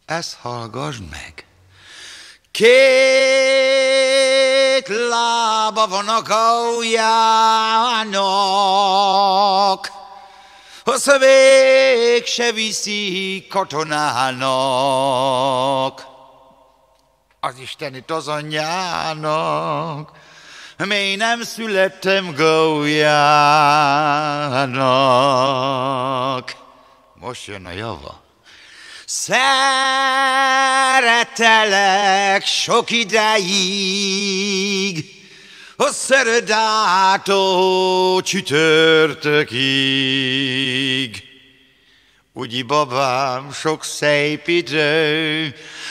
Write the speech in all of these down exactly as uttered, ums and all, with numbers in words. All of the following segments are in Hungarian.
ezt hallgassd meg. Két lába van a gaujának, a szövék se viszi katonának, az Istenit az anyjának, még nem születtem gaujának. Most jön a java. Szeretelek sok ideig, a szeredától csütörtökig. Ugyi babám, sok szép idő,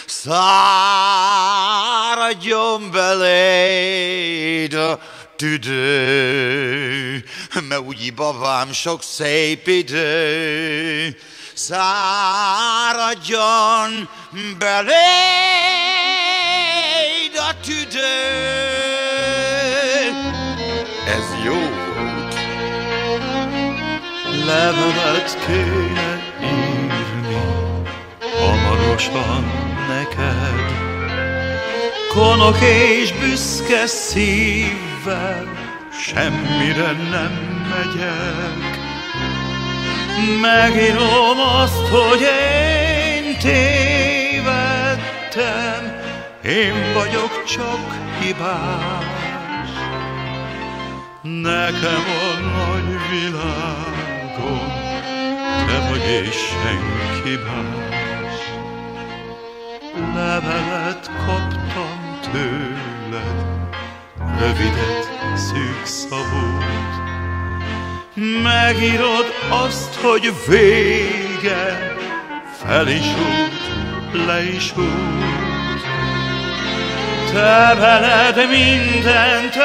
száradjon beléd a tüdő. Mert ugyi babám, sok szép idő, száradjon beléd a tüdő. Ez jó volt. Levelet kéne írni hamarosan neked, konok és büszke szívvel semmire nem megyek. Megírom azt, hogy én tévedtem, én vagyok csak hibás. Nekem a nagy világon te vagy és senki más. Levelet kaptam tőled, rövidet, szűk szavút. Megírod azt, hogy vége, fel is út, le is út. Te veled mindent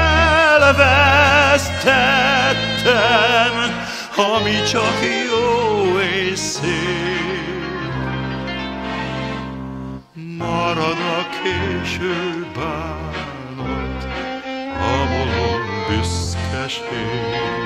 elvesztettem, ami csak jó és szép. Marad a késő bánat, a bolond büszkeség.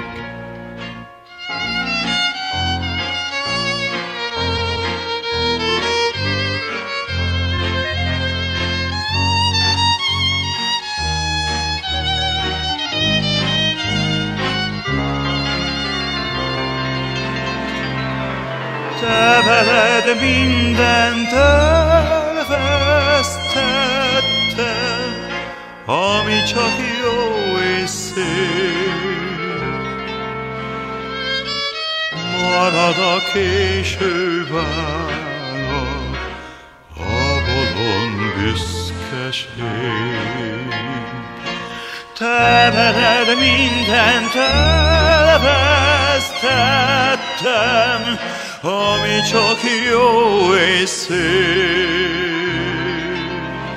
Te veled mindent elvesztettem, ami csak jó és szép. Marad a késő bánat, a bolond büszkeség. Te veled mindent elvesztettem, ami csak jó és szép.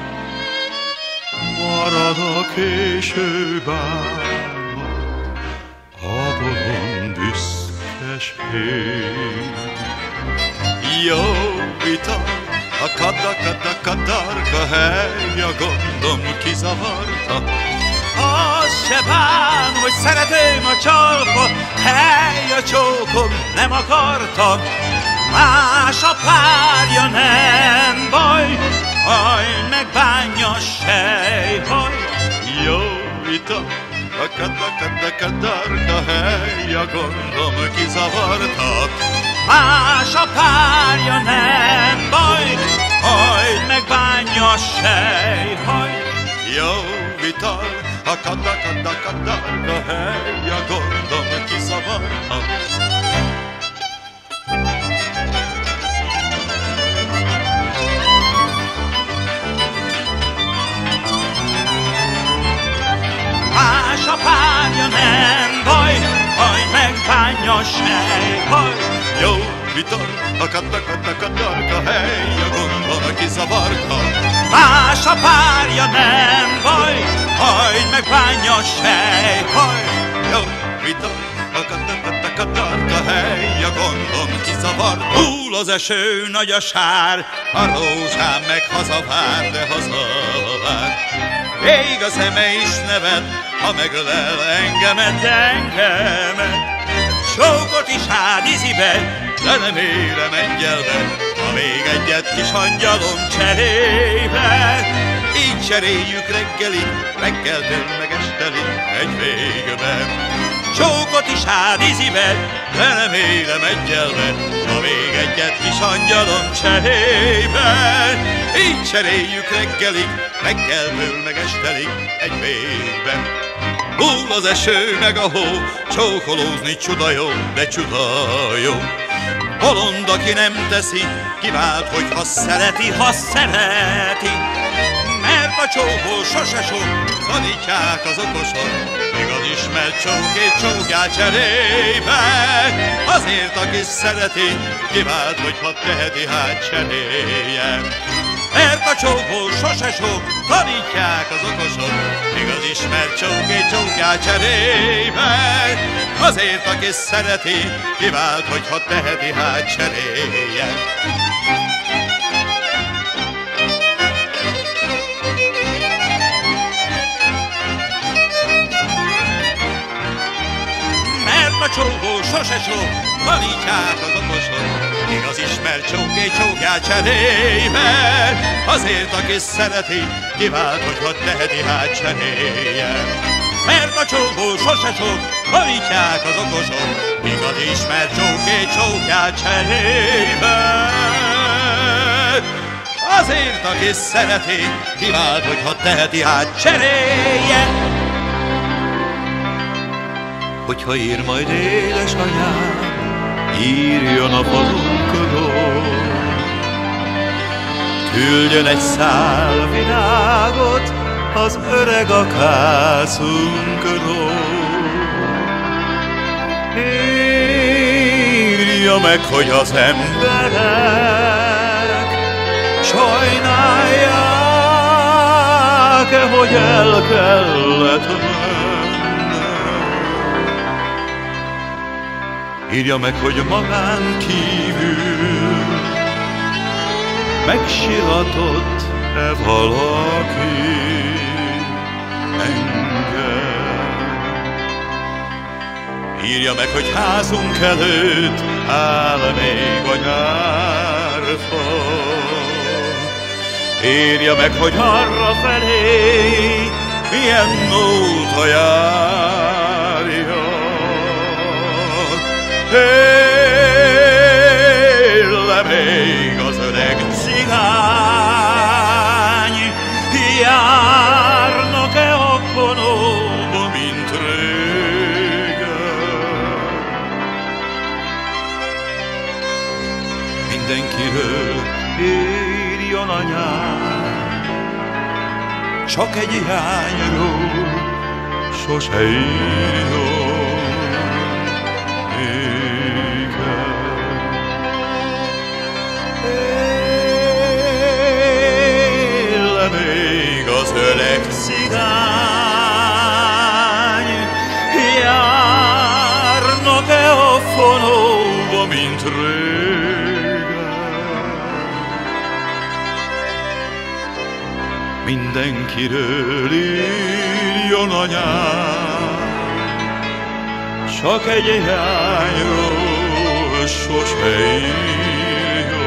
Marad a késő bánat, a bolond büszkeség. Jó vita, a kada-kada-kadarka hely, a gondom kizavarta. Az se bán, hogy szeretőm a csalpa, hely a csókom nem akarta. Más a párja, nem baj, haj, megbánja sejhaj. Jó vita, a kada-kada-kadarka hely, a gondom kizavarta. Más a párja, nem baj, haj, megbánja sejhaj. Jó vita, a kada-kada-kadarka hely, a gondom kizavarta. Más a párja, nem baj, haj, megbánja sejhaj. Jó vitor, a kada-kada-kadarka hely, a gondom kizavarta. Más a párja, nem baj, haj, megbánja sejhaj. Jó vitor, a kada-kada-kadarka hely, a gondom kizavarta. Hull az eső, nagy a sár, a rózsám meg hazavár, de hazavár. Ég a szeme is nevet, ha megölel engemet, de engemet. Sókot is ádizi be, de nem érem engyelbe. ha még egyet kis angyalom cserébe. Így cseréljük reggelig, reggeltől meg estelig egy végben. Csókot is ád izivel, de nem élem egyelve, ha még egyet kis angyalom cserébe. Így cseréljük reggelig, reggeltől meg estelig egy végben. Hull az eső meg a hó, csókolózni csuda jó, de csuda jó. Bolond, aki nem teszi, kivált, hogyha szereti, ha szereti. Mert a csókol sose sok, tanítják az okosok, míg az ismert csókét csókját cserébe. Azért, aki szereti, kivált, hogyha teheti, hát cseréljen. Mert a csókol sose sok, tanítják az okosok, míg az ismert csókét csókját cserébe. Azért, aki szereti, kivált, hogyha teheti, hát cseréljen. A csókó sose sok, tanítják az okosok, míg az ismert csókét csókját cserébe. Azért, aki szereti, kivált, hogyha teheti, hát cseréljen. Mert a csókó sose sok, tanítják az okosok, míg az ismert csókét csókját cserébe. Azért, aki szereti, kivált, hogyha teheti, hát cseréljen. Hogyha ír majd édesanyám, írjon a falunkról, küldjön egy szál virágot az öreg akászunkról. Írja meg, hogy az emberek sajnálják-e, hogy el kellett mennem. Írja meg, hogy magán kívül megsiratott-e valaki engem. Írja meg, hogy házunk előtt áll még a nyárfa. Írja meg, hogy arra felé milyen nóta járja. Él-e még az öreg cigány, járnak-e a vonóba, mint régen? Mindenkiről írjon anyám, csak egy hiányról sose írjon. Még az öreg cigány, járnak-e a fonóba, mint régen? Mindenkiről írjon anyám, csak egy hiányról sose írjon.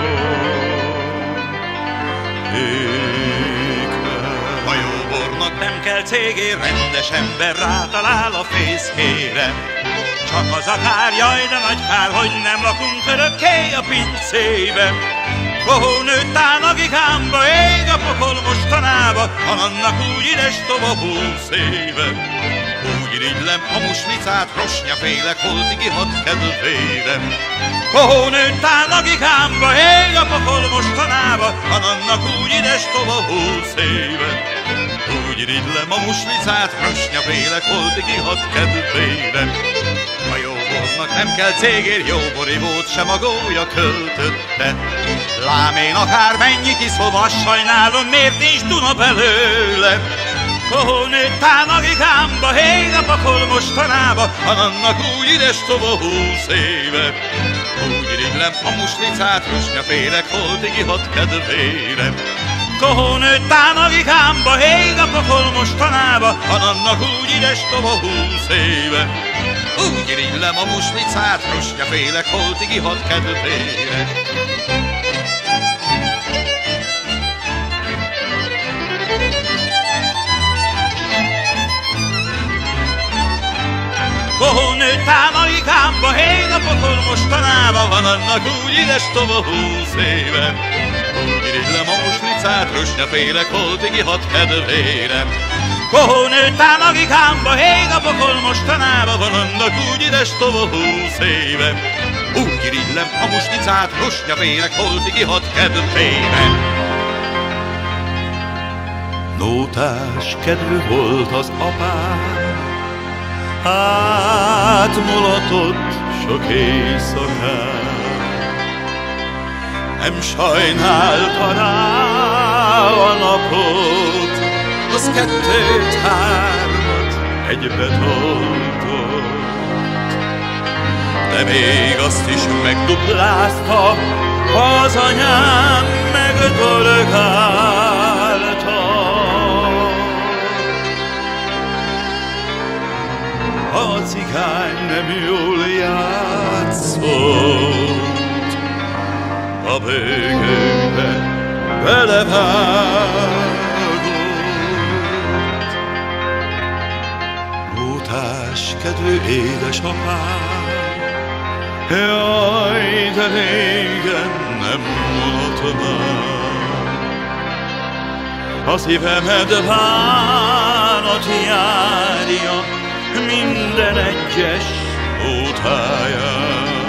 A jóbornak nem kell cégér, rendes ember rátalál a fészkére. Csak az a kár, jaj, de nagy kár, hogy nem lakunk örökké a pincébe. Kohó nőtt áll a gigámba, ég a pokol mostanába, han annak úgy ides tova húsz éve. Úgy irigylem a muslicát, rosnyafélek holtig ihat kedvére. Kohó nőtt áll a gigámba, ég a pokol mostanába, han annak úgy ides tova húsz éve. Úgy irigylem a muslicát, rosnyafélek holtig ihat kedvére. A jóbornak nem kell cégér, jóborivót sem a gólya költötte. Lám én akármennyi kiszom, azt sajnálom, miért nincs Duna belőle. Kohó nőtt áll a gigámba, ég a pakol mostanába, han annak úgy ides tova húsz éve. Úgy irigylem a muslicát, rosnyafélek holtig ihat kedvére. Kohó nőtt áll a gigámba, ég a pakol mostanába, han annak úgy ides tova húsz éve. Úgy irigylem a muslicát, rosnyafélek holtig ihat kedvére. pokol mostanában van, annak úgy édes tova húsz éve. Úgy irigylem a muslicát, rösnyafélek, holtig ihat kedvére. Kohó nőttál magikámba, ég a pokol mostanában van, annak úgy édes tova húsz éve. Úgy irigylem a muslicát, rösnyafélek, holtig ihat kedvére. Nótás kedvű volt az apám, átmulatott sok éjszakán. Nem sajnálta rá a napot, az kettőt, hármat egybe toltott. De még azt is megduplázta, az anyám megdorgálta. A cigány nem jól játszott, a bőgőbe belevágott. Nótás kedvű édesapám, jaj, de régen nem mondott már. A szívemet bánat járja minden egyes nótájáról.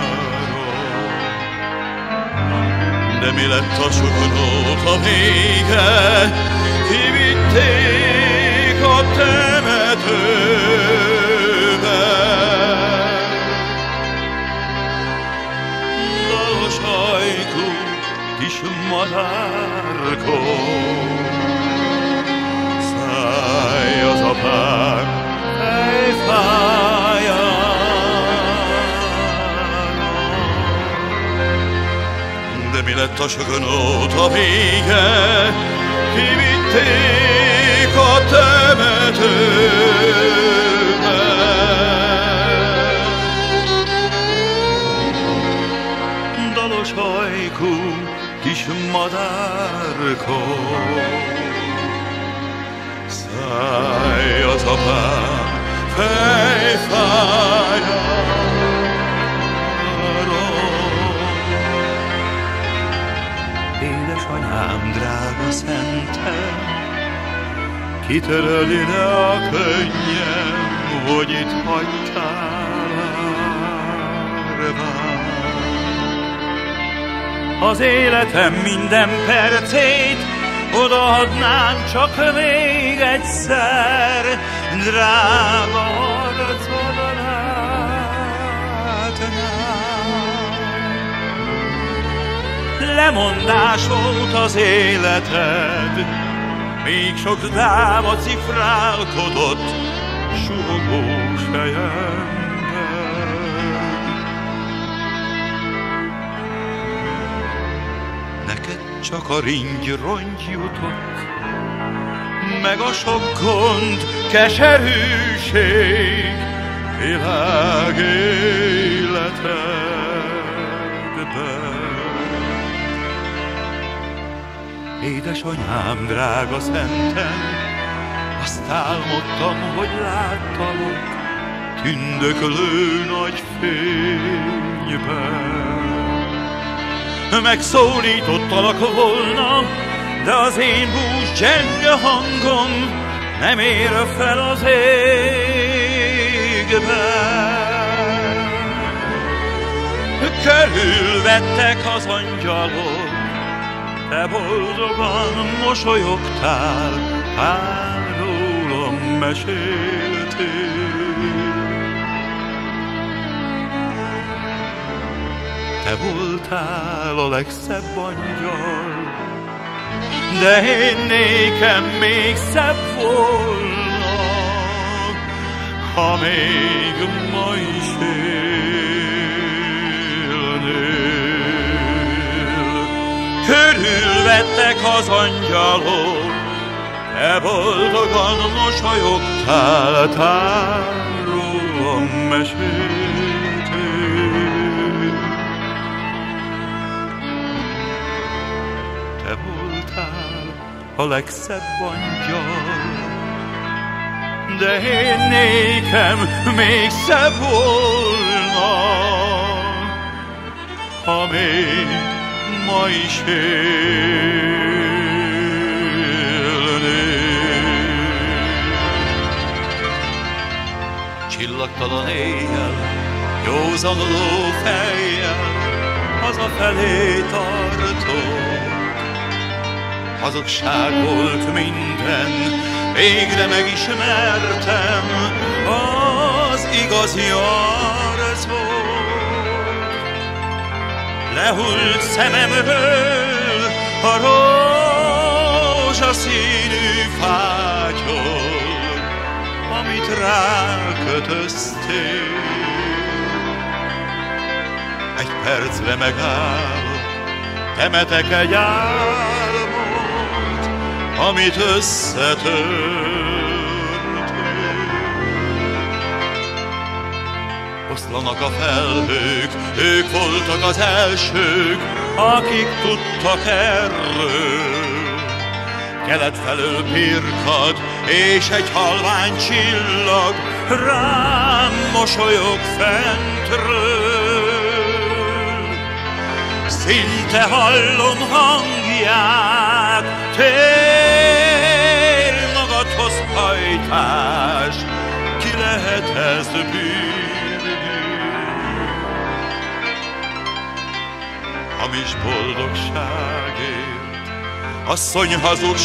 De mi lett a sok nóta vége, kivitték a temetőbe. Dalos ajkú kis madárkó, szállj az apám de mi lett a sok nóta vége, kivitték a temetőbe. Dalos ajkú kis madárkó, szállj az apám fejfájáról. Édesanyám, drága szentem, kitöröli le a könnyem, hogy itt hagytál árván. Az életem minden percét odaadnám csak még egyszer, drága arcodon látnám. Lemondás volt az életed, még sok dáma cifrálkodott suhogós fejemben. Neked csak a ringy-rongy jutott, meg a sok gond, keserűség világ életedben. Édesanyám, drága szentem, azt álmodtam, hogy láttalak tündöklő nagy fényben. Megszólítottalak volna, de az én bús csenge hangom nem ér fel az égben. Körülvettek az angyalok, te boldogan mosolyogtál, hát rólam meséltél. Te voltál a legszebb angyal, de én nékem még szebb volna, ha még ma is élnél. Körülvettek az angyalok, te boldogan mosolyogtál, tán rólam meséltél. Te voltál a legszebb angyal, de én nékem még szebb volna, ha még ma is élnék. Csillagtalan éjjel, józanuló fejjel hazafelé tartok. Hazugság volt minden, végre megismertem az igazi arcot. Lehult szememről a rózsaszínű fátyol, amit rákötöztél. Egy percre megállok, temetek egy álmot, amit összetörtél. Oszlanak a felhők, ők voltak az elsők, akik tudtak erről. Kelet felől pirkad, és egy halvány csillag rám mosolyog fentről. Szinte hallom hangját, tér magadhoz hajtás, ki lehet ezt bírni? Hamis boldogságért, asszony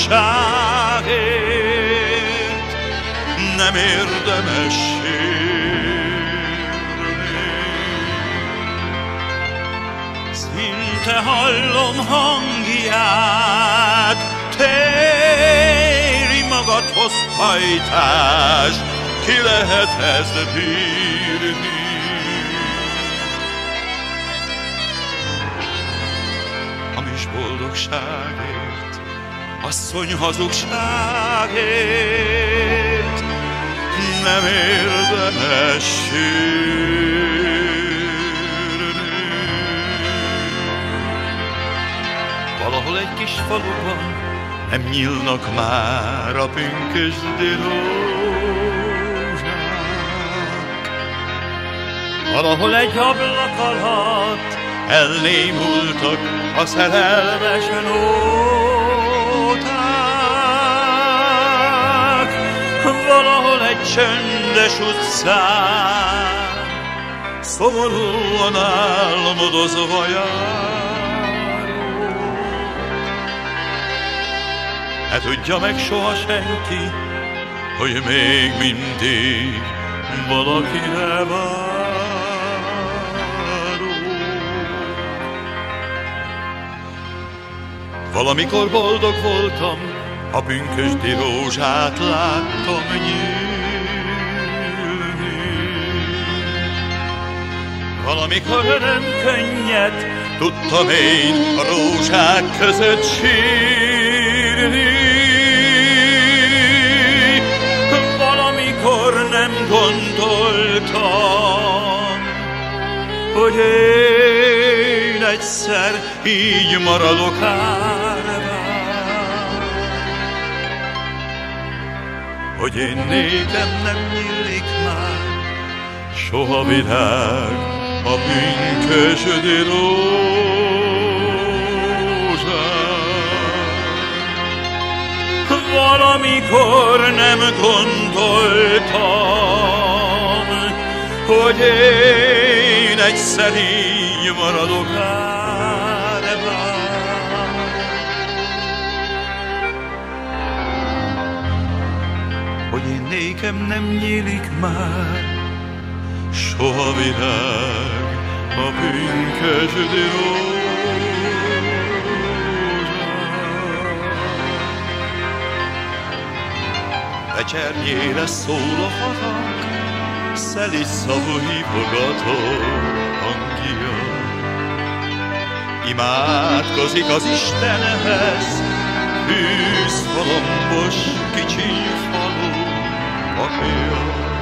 hazugságért nem érdemes Szinte hallom hangját, téri magadhoz hajtás, ki lehet ezt bírni? Hamis boldogságért, asszony hazugságért nem érdemes sírni. Valahol egy kis faluban nem nyílnak már a pünkösdi rózsák. Valahol egy ablak alatt elnémultak a szerelmes nóták. Valahol egy csöndes utcán szomorúan álmodozva jár. Ne tudja meg soha senki, hogy még mindig valakire várok. Valamikor boldog voltam, a pünkösdi rózsát láttam nyílni. Valamikor nem könnyed, tudtam én a rózsák között sírni. Valamikor nem gondoltam, hogy én egyszer így maradok árván, hogy én nékem nem nyílik már soha virág a pünkösdi rózsán. Valamikor nem gondoltam, hogy én egyszer így maradok árván, hogy én nékem nem nyílik már soha virág a pünkösdi rózsán. Becsernyére szól a harang, szelis szavú hívogató hangja. Imádkozik az Istenhez, hűszfalombos kicsi falu apja.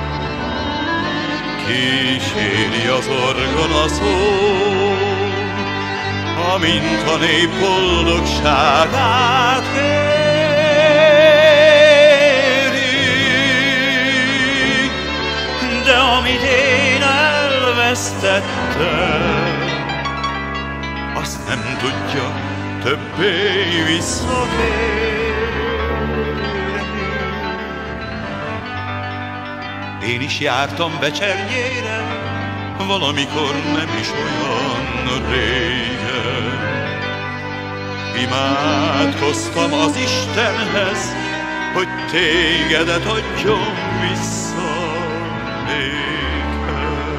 Kíséri az orgona szó, amint a nép boldogságát kéri. De amit én elvesztettem, tudja többé visszatérni. Én is jártam Becsernyére, valamikor nem is olyan régen. Imádkoztam az Istenhez, hogy tégedet adjon vissza nékem.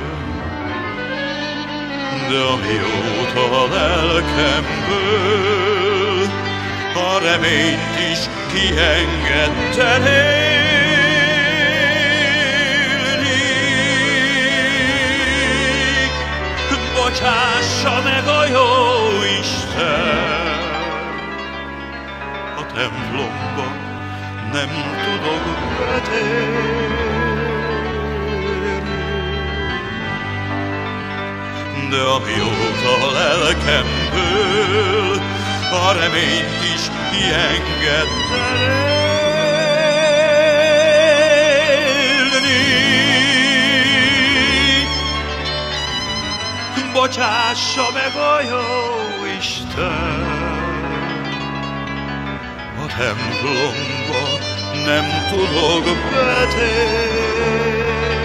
De amióta a lelkemből a reményt is kiengedte élni, bocsássa meg a jó Isten, a templomba nem tudok betérni. De amióta a lelkemből a reményt is kiengedte élni, bocsássa meg a jó Isten, a templomba nem tudok betérni.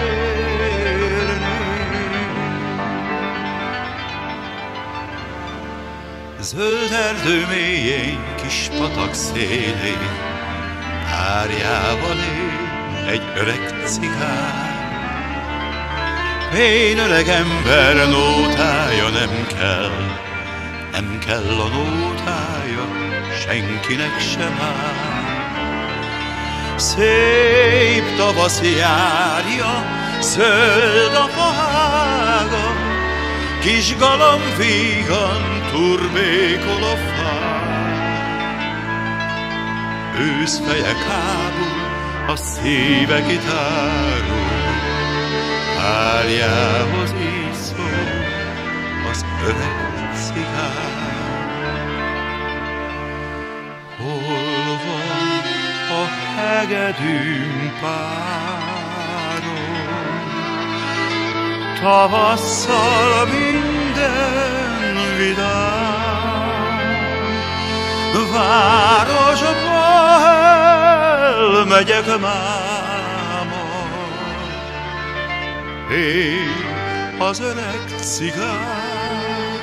Zöld erdő mélyén, kis patak szélén, árjában él egy öreg cigány. Én öreg ember nótája nem kell, nem kell a nótája, senkinek sem áll. Szép tavasz járja, zöld a fahága, kis galamb vígan turbékol a fák. Őszfeje kábul, a szíve kitárul, párjához így szól az öreg cigány. Hol van a hegedűm párom, tavasszal minden vidám, városba elmegyek máma, én az öreg cigány.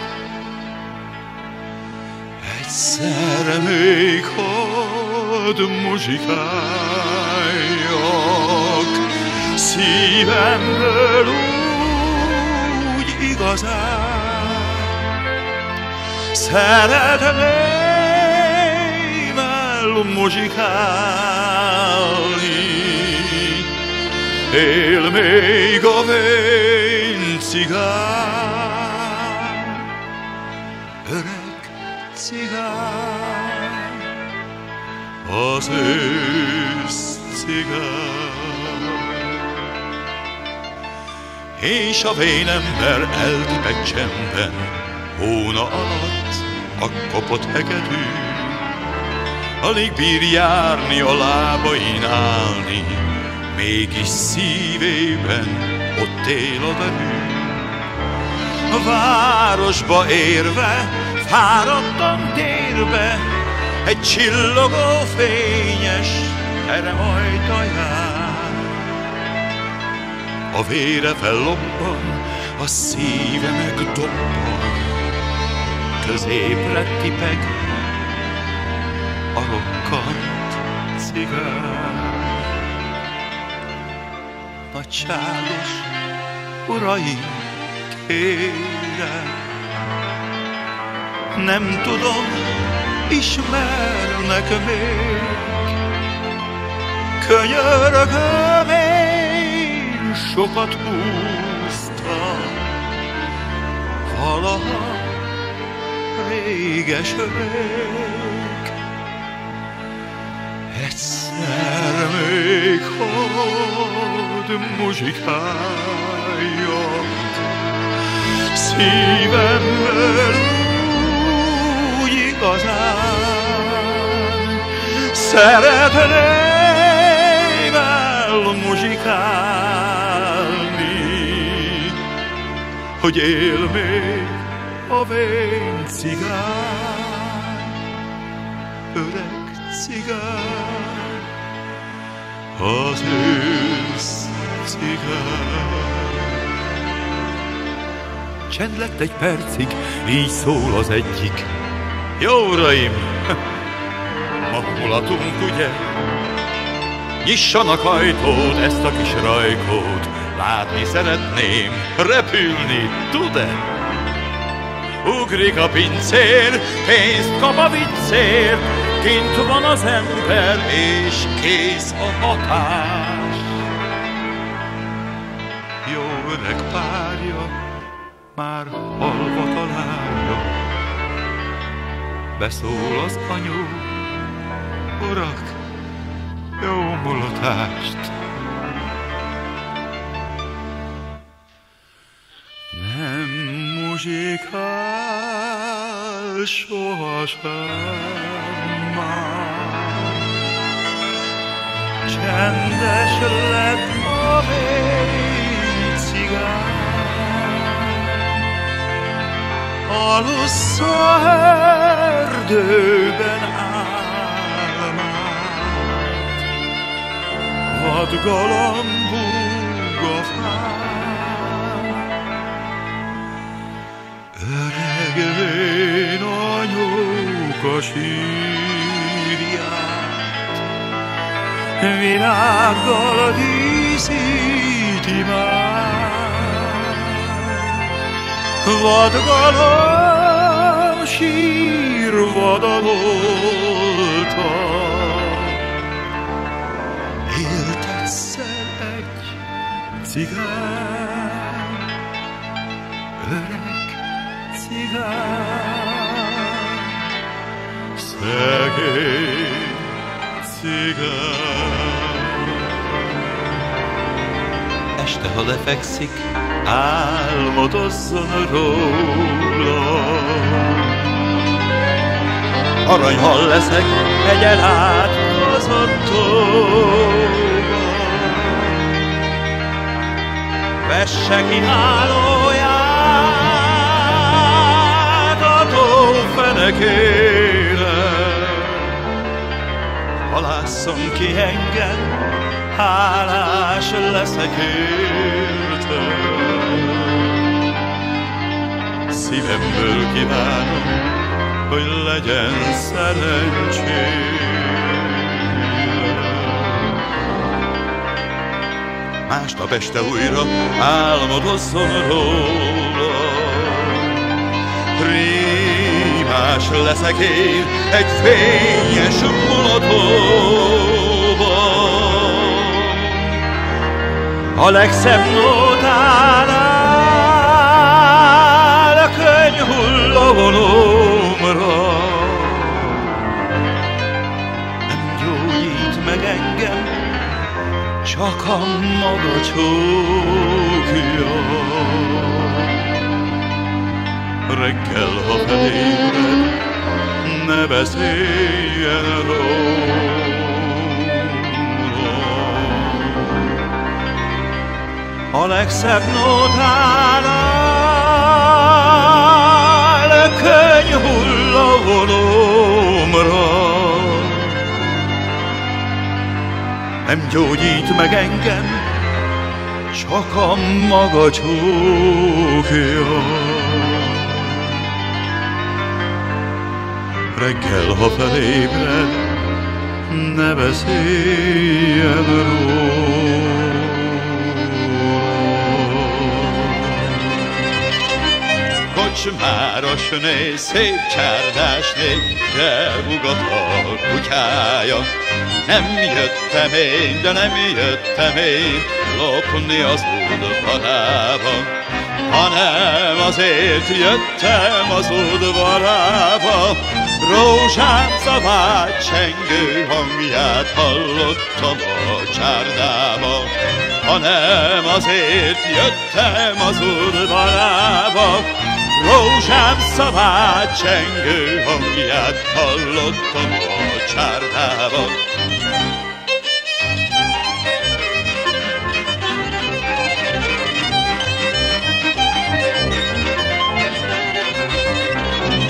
Egyszer még hadd muzsikáljak, szívemből úgy igazán. Szeretném elmuzsikálni, él még a vén cigány, öreg cigány, az ősz cigány. És a vénember eltipett csendben, hóna alatt a kopott hegedű, alig bír járni, a lábain állni, mégis szívében ott él a derű. A városba érve, fáradtan térbe, egy csillogó fényes terem ajtaján. A vére fellobban, a szíve megdobban, középre tipeg a rokkant cigány. Nagyságos uraim, kérem, nem tudom, ismernek még, könyörgöm, én sokat húztam, valaha réges öreg. Egyszer még hadd muzsikáljak, szívemből úgy igazán. Szeretném elmuzsikálni, hogy él még a a vén cigány, öreg cigány, az ősz cigány. Csend lett egy percig, így szól az egyik. Jó uraim, ma mulatunk, ugye? Nyissanak ajtót, ezt a kis rajkót, látni szeretném, repülni tud-e? Ugrik a pincér, pénzt kap a viccér, kint van az ember, és kész a hatás. Jó öreg párja, már halva találja, beszól az anyu, urak, jó mulatást. Nem muzsikál sohasem már, csendes lett a vén cigány. Alussza erdőben álmát, vad galambúg a fán. Öreg vén anyuka sírját, virággal díszíti már. Vad galamb sírva dalolta, élt egyszer egy cigány, öreg cigány, szegény cigány. Este, ha lefekszik, álmodozzon róla. Aranyhal leszek, hegyen át gazadtóba. Vesse ki hálóját a tó fenekére. Halásszon ki engem, hálás leszek érte. Szívemből kívánom, hogy legyen szerencsém. Másnap este újra álmodozzon róla. Prímás leszek én egy fényes mulatóban. A legszebb nótánál a könny hull a vonómra. Nem gyógyít meg engem, csak a maga csókja. Reggel, ha felébred, ne beszéljen róla. A legszebb nótánál könny hull a vonómra. Nem gyógyít meg engem, csak a maga csókja. Reggel, ha felébred, ne beszéljen róla. Kocsmárosné, szép csárdásné, elbugat a kutyája. Nem jöttem én, de nem jöttem én lopni az udvarába, hanem azért jöttem az udvarába. Rózsám szavát, csengő hangját hallottam a csárdába, hanem azért jöttem az udvarába. Rózsám szavát, csengő hangját hallottam a csárdába.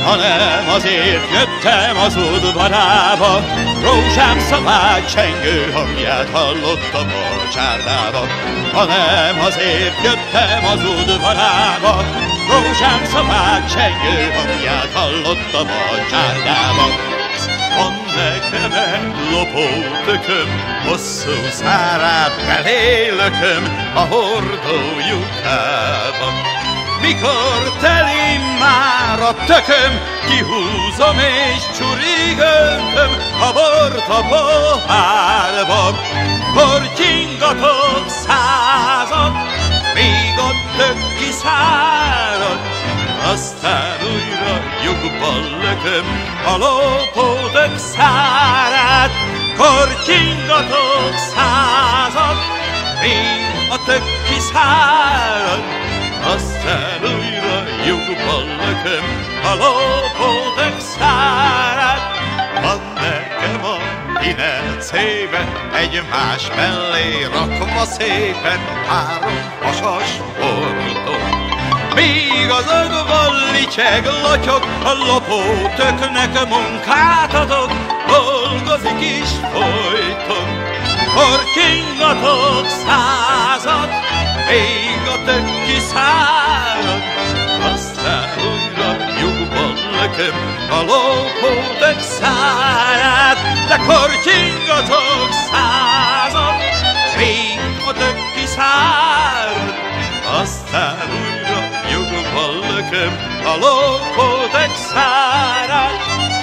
hanem azért jöttem az udvarába. Rózsám szabály csengő hangját hallottam a csárdába, hanem azért jöttem az udvarába. Rózsám szabály csengő hangját hallottam a csárdába. Van nekem egy lopótököm, hosszú szárát belé lököm a hordó lyukába. Mikor telik már a tököm, kihúzom és csurig öntöm a bort a pohárba. Kortyingatok százat, míg a tök kiszárad, aztán újra lyukban lököm a lopótök szárát. Kortyingatok százat, míg a tök kiszárad, aztán újra lyukban lököm a lopótök szárát. Van nekem a kilenc éve, egymás mellé rakva szépen három vasas hordó. Míg az ögvon licseg, lotyog, a lopótöknek munkát adok, dolgozik is folyton. Kortyingatok százat, még a tök kiszárad, aztán újra lyukban lököm a lopótök szárát. De kortyingatok százat, még a tök kiszárad, aztán újra lyukban lököm a lopótök szárát.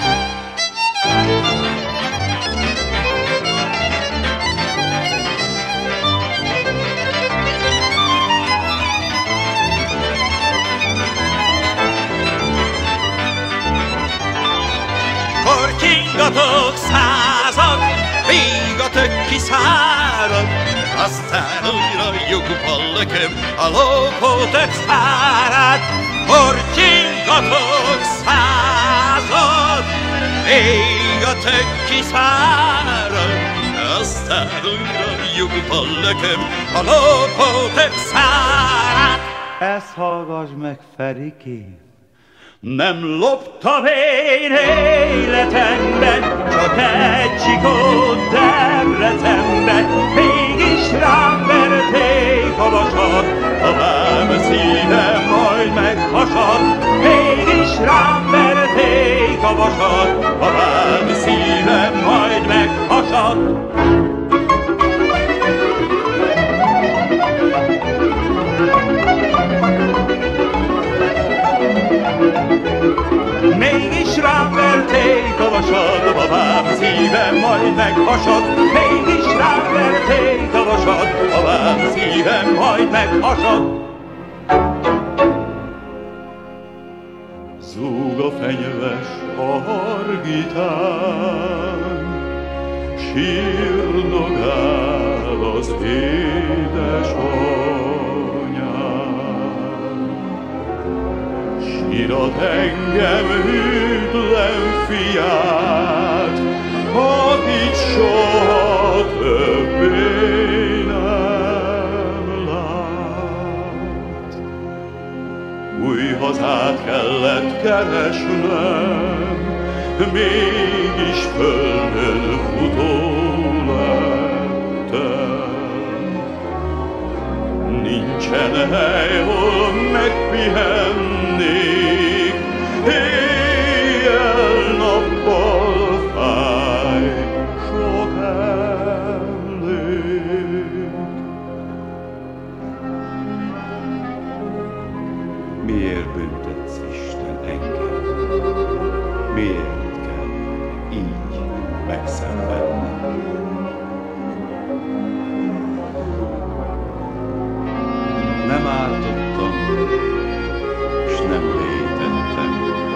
Kortyingatok százat, míg a tök kiszárad, aztán újra lyukban lököm a lopótök szárát. Kortyingatok százat, míg a tök kiszárad, aztán újra lyukban lököm a lopótök szárát. Ezt hallgass meg, Ferikém! Nem loptam én életemben, csak egy csikót Debrecenben. Mégis rám verték a vasat, tovább szívem majd meghasad. Mégis rám verték a vasat, tovább szívem majd meghasad. Mégis rám verték a vasat, babám, szívem majd meghasad. Mégis rám verték a vasat, babám, szívem majd meghasad. Zúg a fenyves a hargitán, sírdogál az édesanyám. Sírat engem hűtlen fiát, akit soha többé nem lát. Új hazát kellett keresnem, mégis földön futó lettem. Nincsen hely, hol megpihennék, éjjel-nappal fáj sok emlék. Miért büntetsz, Isten, engem? Miért kell így megszenvedni? Nem ártottam, és nem vétettem.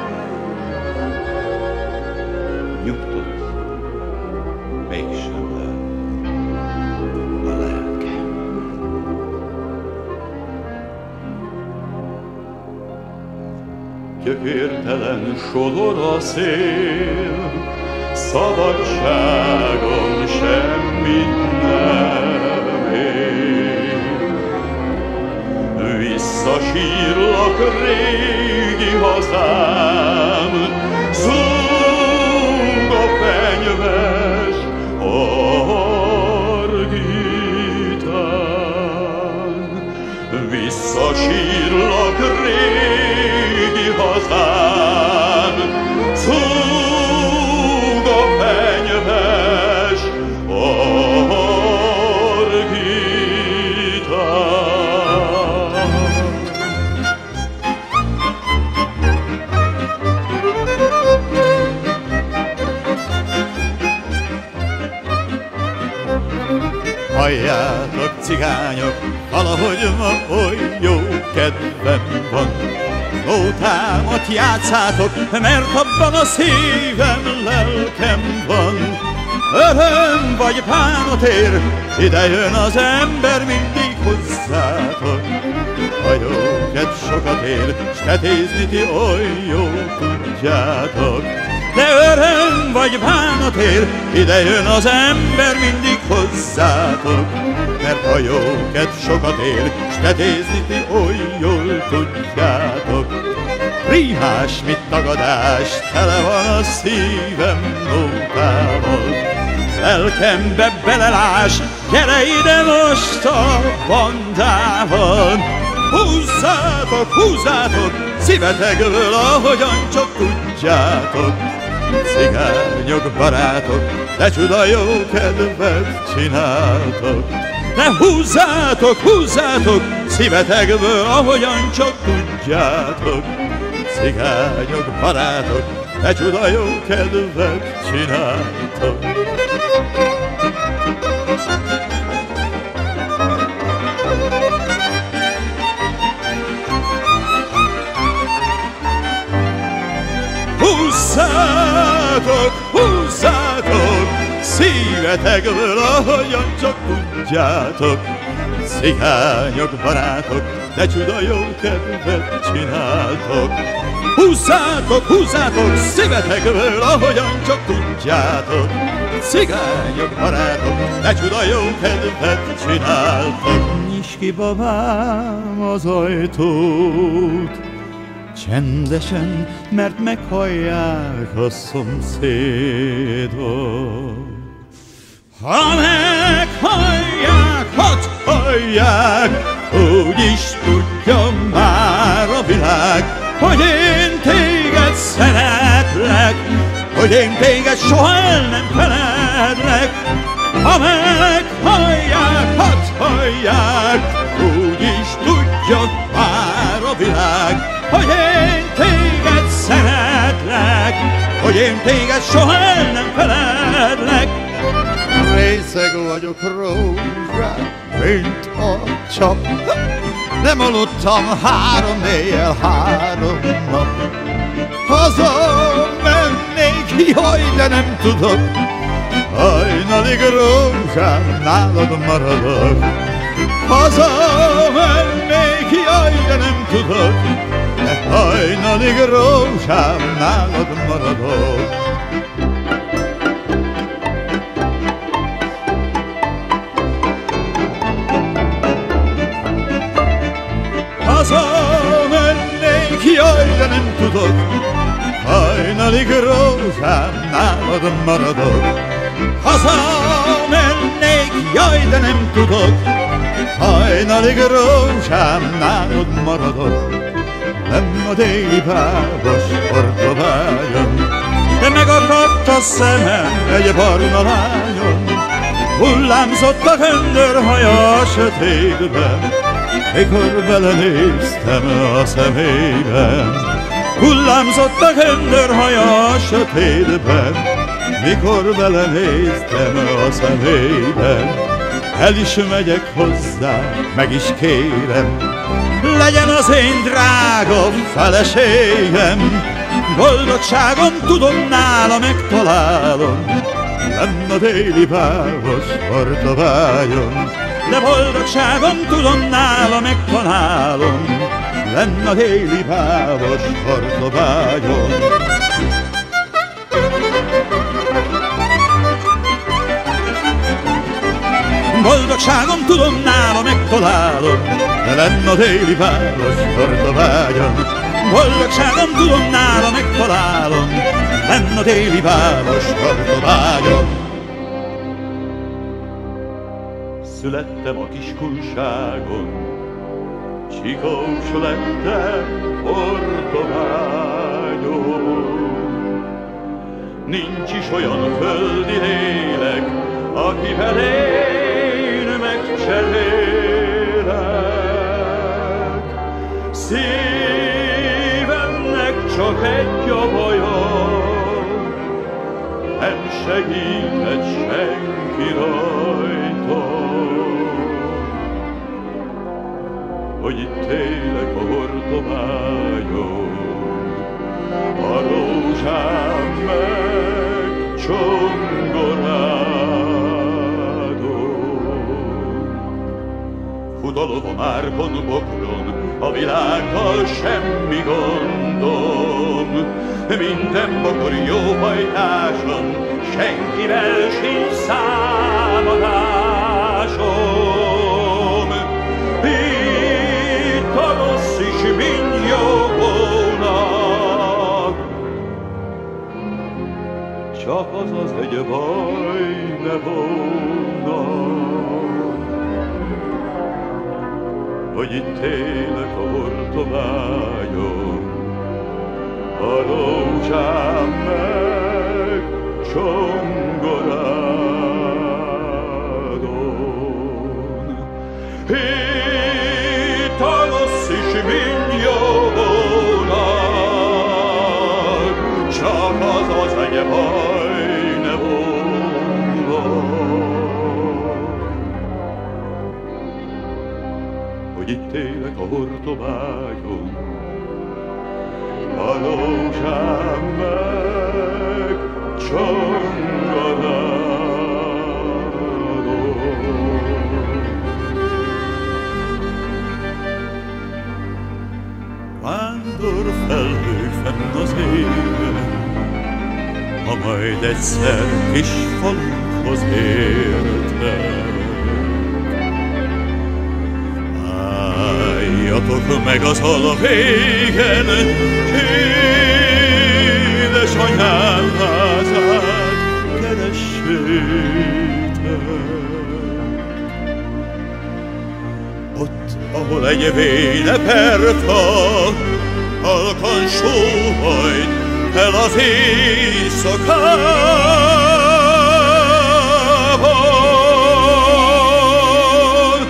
Nyugtott, mégsem lehet a lelkem. Gyökértelen sodor a szél, szabadságon semmit nem ér. Visszasírlak régi hazám, halljátok, cigányok, valahogy ma oly jó kedvem van. Nótámat játszátok, mert abban a szívem, lelkem van. Öröm vagy bánat ér, ide jön az ember mindig hozzátok. A jókedv sokat ér, s tetézni ti oly jó tudjátok. De öröm vagy bánat ér, ide jön az ember mindig hozzátok. Mert a jókedv sokat ér, s tetézni ti oly jól tudjátok. Rímás, mit tagadás, tele van a szívem nótával. Lelkembe belelás, gyere ide most a bandával. Húzzátok, húzzátok, szívetekből, ahogyan csak tudjátok. Cigányok, barátok, de csuda jó kedvet csináltok. De húzzátok, húzzátok, szívetekből, ahogyan csak tudjátok. Cigányok, barátok, de csuda jó kedvet csináltok. Húzzátok, húzzátok, szívetekből, ahogyan csak tudjátok. Cigányok, barátok, de csuda jó kedvet csináltok. Húzzátok, húzzátok, szívetekből, ahogyan csak tudjátok. Cigányok, barátok, de csuda jó kedvet csináltok. Nyisd ki, babám, az ajtót, csendesen, mert meghallják a szomszédok. Ha meghallják, hadd hallják, úgy is tudja már a világ, hogy én téged szeretlek, hogy én téged soha el nem feledlek. Ha meghallják, hadd hallják, úgy is tudja már a világ, hogy én téged szeretlek, hogy én téged soha el nem feledlek. Részeg vagyok rózsán, mint a csap, nem aludtam három éjjel, három nap. Hazamennék, jaj, de nem tudok, hajnalig rózsám, nálad maradok. Hazamennék, jaj, de nem tudok, de hajnalig rózsám, nálad maradok. Hazamennék, jaj, de nem tudok, hajnalig rózsám, nálad maradok. Hazamennék, jaj, de nem tudok, hajnalig rózsám, nálad maradok. Nem a déli bábos Ordoványon, de megakadt a szemem egy barna lányon. Hullámzott a göndörhaja a sötétben, mikor belenéztem a szemében. Hullámzott a göndörhaja a sötétben, mikor belenéztem a szemében. El is megyek hozzá, meg is kérem, legyen az én drága feleségem. Boldogságom tudom, nála megtalálom, lenn a déli bábos Ordoványon. De boldogságom tudom, nála megtalálom, lenn a déli bábos Ordoványon. Boldogságom tudom, nála megtalálom, de lenn a déli bábos Ordoványon. Boldogságom tudom, nála megtalálom, lenn a déli bábos Ordoványon. Születtem a kiskunságon, csikós lettem Ordoványon. Nincs is olyan földi lélek, akivel én megcserélek. Szívemnek csak egy a baja, nem segített senki rajta. hogy itt élek a hortobágyon. A rózsám meg csongorádon. Fut a lovam árkon, bokron, a világgal semmi gondom. Minden bokor jó hajtáson, senkivel sincs számadásom. Itt a rossz is mind jó volna, csak az az egy baj ne volna, hogy itt élek a hortobágyon. A rózsám meg csongorádon. Itt a rossz is mind jó volna, csak az az egy baj ne volna, hogy itt élek a hortobágyon. A rózsám meg csongorádon. Vándor felhők fenn az égen, ha majd egyszer kis falunkhoz értek. Álljatok meg az alvégen, édesanyám házát keressétek. Ott, ahol egy véneperka halkan sóhajt el az éjszakában.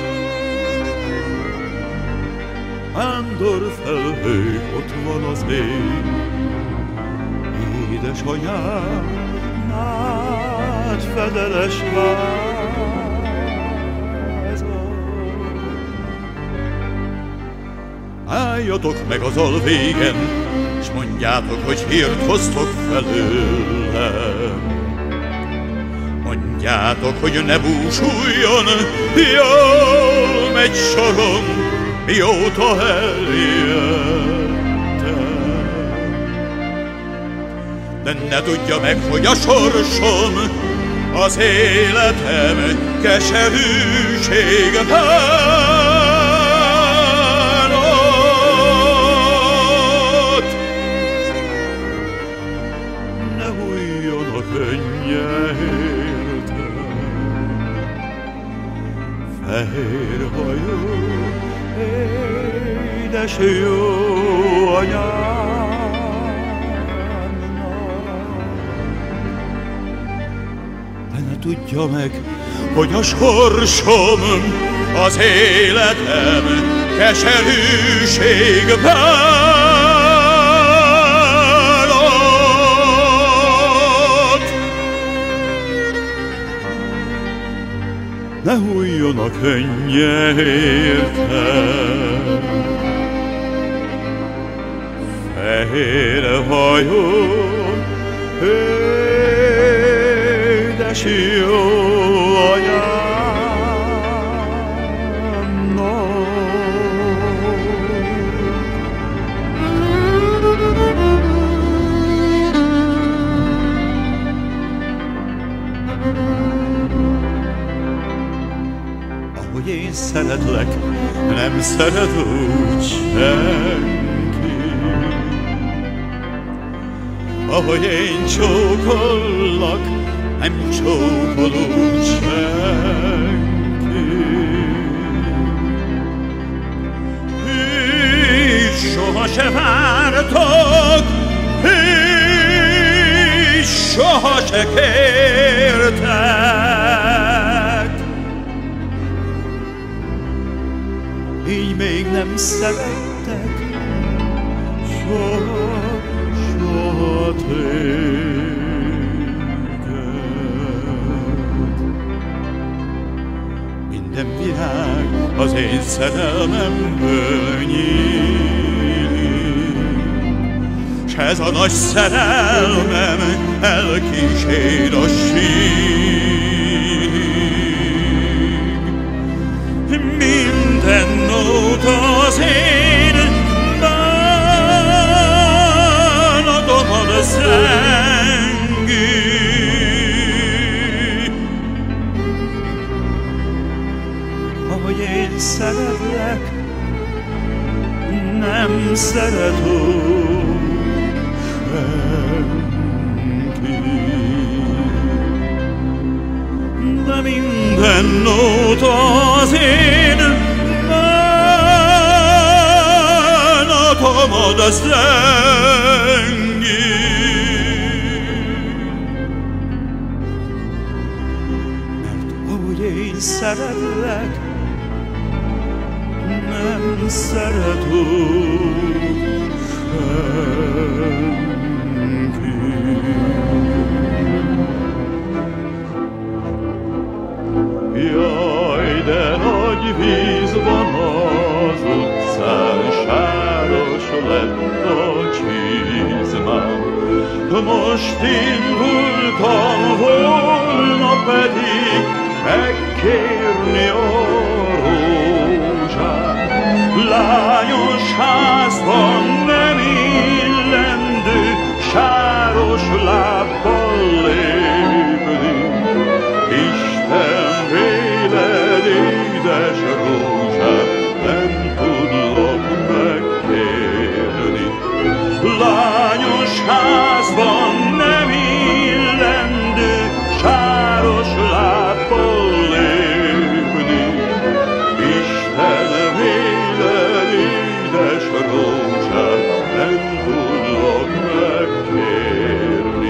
Vándor felhők, ott van az ég, édesanyám, nagy fedeles háza. Álljatok meg az alvégen, s mondjátok, hogy hírt hoztok felőlem. Mondjátok, hogy ne búsuljon, jól megy sorom, mióta eljöttem. De ne tudja meg, hogy a sorsom, az életem keserűségben ott. Ne hulljon a könnye értem, fehér hajú, édes jó anyámnak. De ne tudja meg, hogy a sorsom, az életem keserűségben ott. Ne hulljon a könnye értem, fehér hajón, édes jó anyámnak. Ahogy én szeretlek, nem szeret úgy senki. Ahogy én csókollak, nem csókol úgy senki. És soha se vártok, és soha se kértek. Így még nem szerettek, soha, soha téged. minden virág az én szerelmemből nyílik. S ez a nagy szerelmem elkísér a sírig. Minden nóta az én bánatomon zengi. Ahogy én szeretlek, nem szeret úgy senki. De minden nóta az én bánatomon zengi. Mert ahogy én szeretlek, nem szeret úgy senki. Jaj, de nagy víz van az utcán, sáros lett a csizmám. Most indultam volna pedig megkérni a rózsát. Lányos házban nem illendő sáros lábbal lépni. Isten véled, édes rózsát, nem tudlak megkérni. Lányos házban nem illendő sáros lábbal lépni. Isten véled, édes rózsát, nem tudlak megkérni.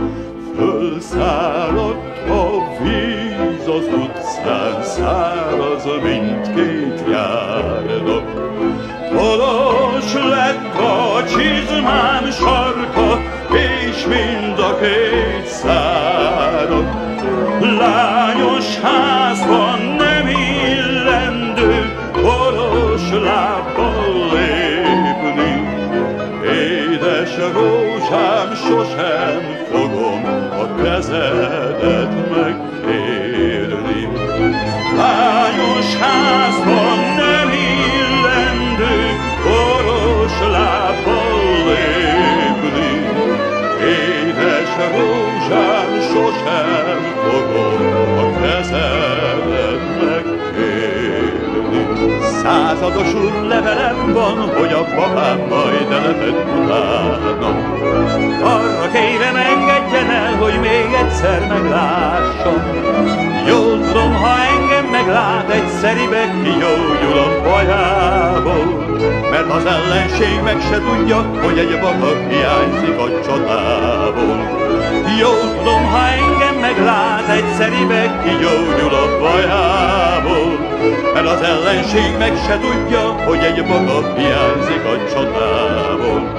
Fölszáradt a víz az utcán, száraz mindkét járda. Polos lett a csizmám sarka, és mind a két szárad. Lányos házban nem illendő polos lábbal lépni. Édes rózsám, sosem fogom a kezedet megkérni. Lányos házban nem illendő poros lábbal lépni. Édes rózsám, sosem fogom a kezedet megkérni. Századosul levelem van, hogy a babám majd eleved utánam. Arra kérem, engedjen el, hogy még egyszer meglássam. Jól tudom, ha engem meglát, egyszeribe kigyógyul a bajából. Mert az ellenség meg se tudja, hogy egy baba hiányzik a csatából. Jól tudom, ha engem meglát, egyszeribe kigyógyul a bajából. Mert az ellenség meg se tudja, hogy egy baba hiányzik a csatából.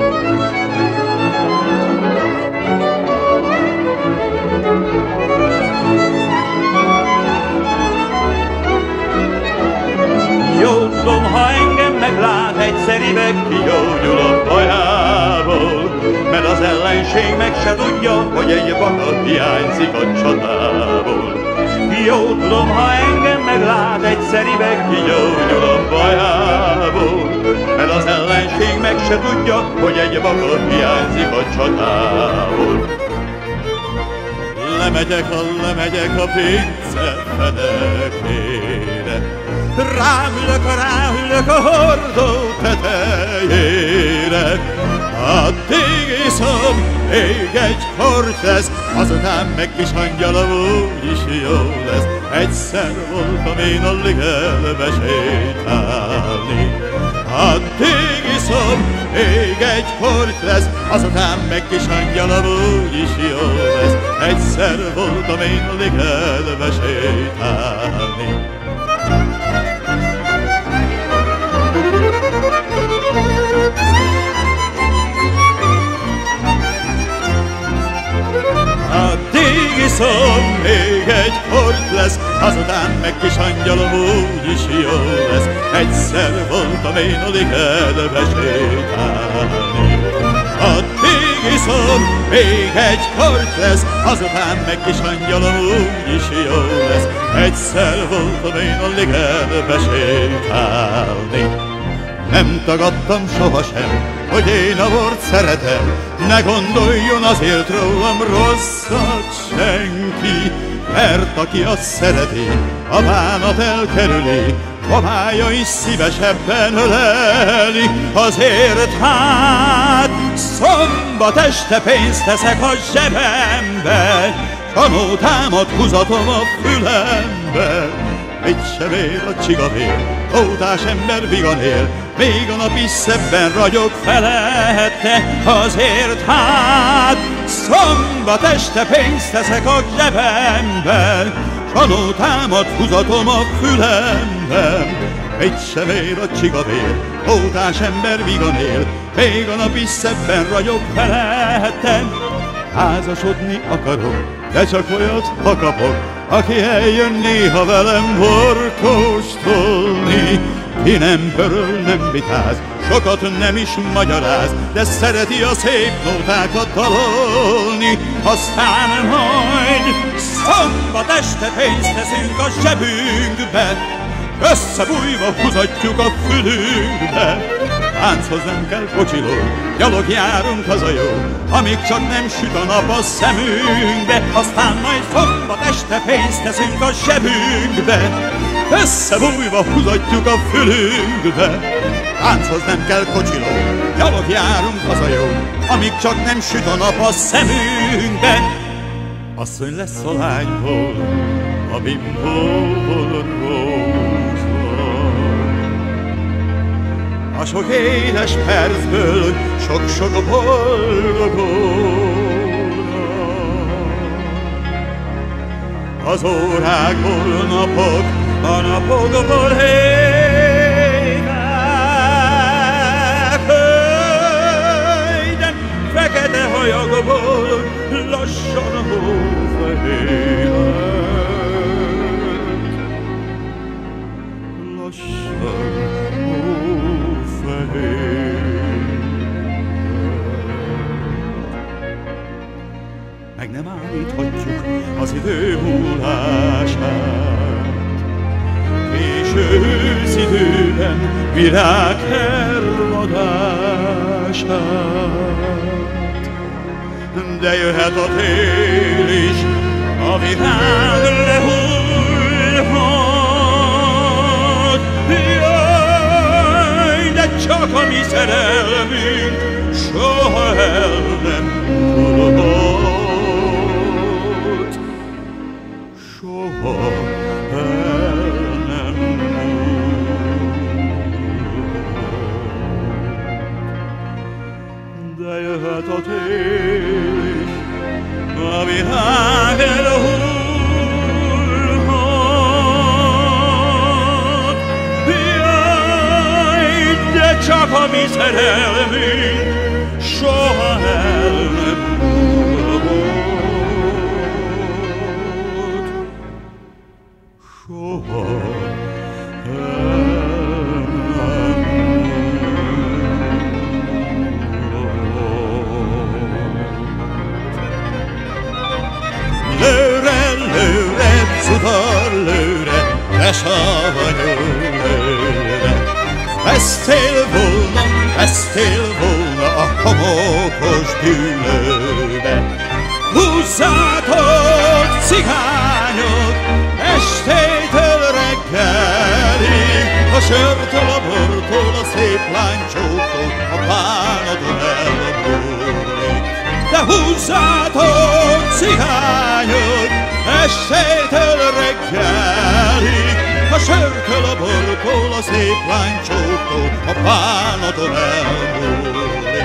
Jól tudom, ha engem meglát, egyszeribe kigyógyul a bajából. Mert az ellenség meg se tudja, hogy egy baba hiányzik a csatából. Jól tudom, ha engem meglát, egyszeribe kigyógyul a bajából. Mert az ellenség meg se tudja, hogy egy baba hiányzik a csatából. Lemegyek, a lemegyek a pince fedekére. Ráülök, a ráülök a hordó tetejére. Addig iszom, még egy kort lesz, azután meg kis angyalom úgyis jó lesz. Egyszer voltam én a ligelbe sétálni. Addig iszom, még egy kort lesz, azután meg kis angyalom úgyis jó lesz. Egyszer voltam én a ligelbe sétálni. iszom, még egy hord lesz, azután meg kis angyalom úgyis jó lesz. Egyszer voltam én a ligetbe sétálni. Addig iszom, még egy hord lesz, azután meg kis angyalom úgyis jó lesz. Egyszer voltam én a ligetbe sétálni. Nem tagadtam sohasem, hogy én a bort szeretem, ne gondoljon azért rólam rosszat senki, mert aki azt szereti, a bánat elkerüli, babája is szívesebben öleli. Azért hát szombat este pénzt teszek a zsebembe, kanótámat húzatom a fülembe. Mit sem ér a csigavér, ótás ember vigan él, még a nap is szebben ragyog felette. Azért hát szombat este pénzt teszek a zsebembe, kanótámat húzatom a fülembe. Mit sem ér a csigavér, ótás ember vigan él, még a nap is szebben ragyog felette. Házasodni akarok, de csak olyat, ha kapok, aki eljön néha velem borkóstolni. Ki nem pöröl, nem vitáz, sokat nem is magyaráz, de szereti a szép nótákat dalolni. Aztán majd szombat este pénzt teszünk a zsebünkbe, összebújva húzatjuk a fülünkbe. Tánchoz nem kell kocsiló, gyalog járunk haza jó, amíg csak nem süt a nap a szemünkbe. Aztán majd szombat este pénzt teszünk a zsebünkbe, összebújva húzatjuk a fülünkbe. Tánchoz nem kell kocsiló, gyalog járunk haza jó, amíg csak nem süt a nap a szemünkbe. Asszony lesz a lányból, a bimbóból rózsa, a sok édes percből sok-sok boldog óra. Az órákból napok, a napokból évek, de fekete hajagból lassan hófehér. Lassan meg nem állíthatjuk az idő múlását, késő őszidőben virág hervadását. De jöhet a tél is, a virág lehullhat. Jaj, de csak a mi szerelmünk soha el nem múlhat, soha el nem múlhat. De jöhet a tél is, a virág elhullhat. Jaj, de csak a mi szerelmünk soha el nem múlhat, soha el nem múlhat. Lőre, lőre, cudar lőre, te savanyú lőre, vesztél volna, vesztél volna a homokos dűlőbe. Húzzátok, cigányok, estétől reggelig, a sörtől, a bortól, a szép lánycsóktól, a bánadon elmúlik. De húzzátok, cigányok, estétől reggelig, a sörtől, a bortól, a szép lánycsóktól, a bánadon elmúlik.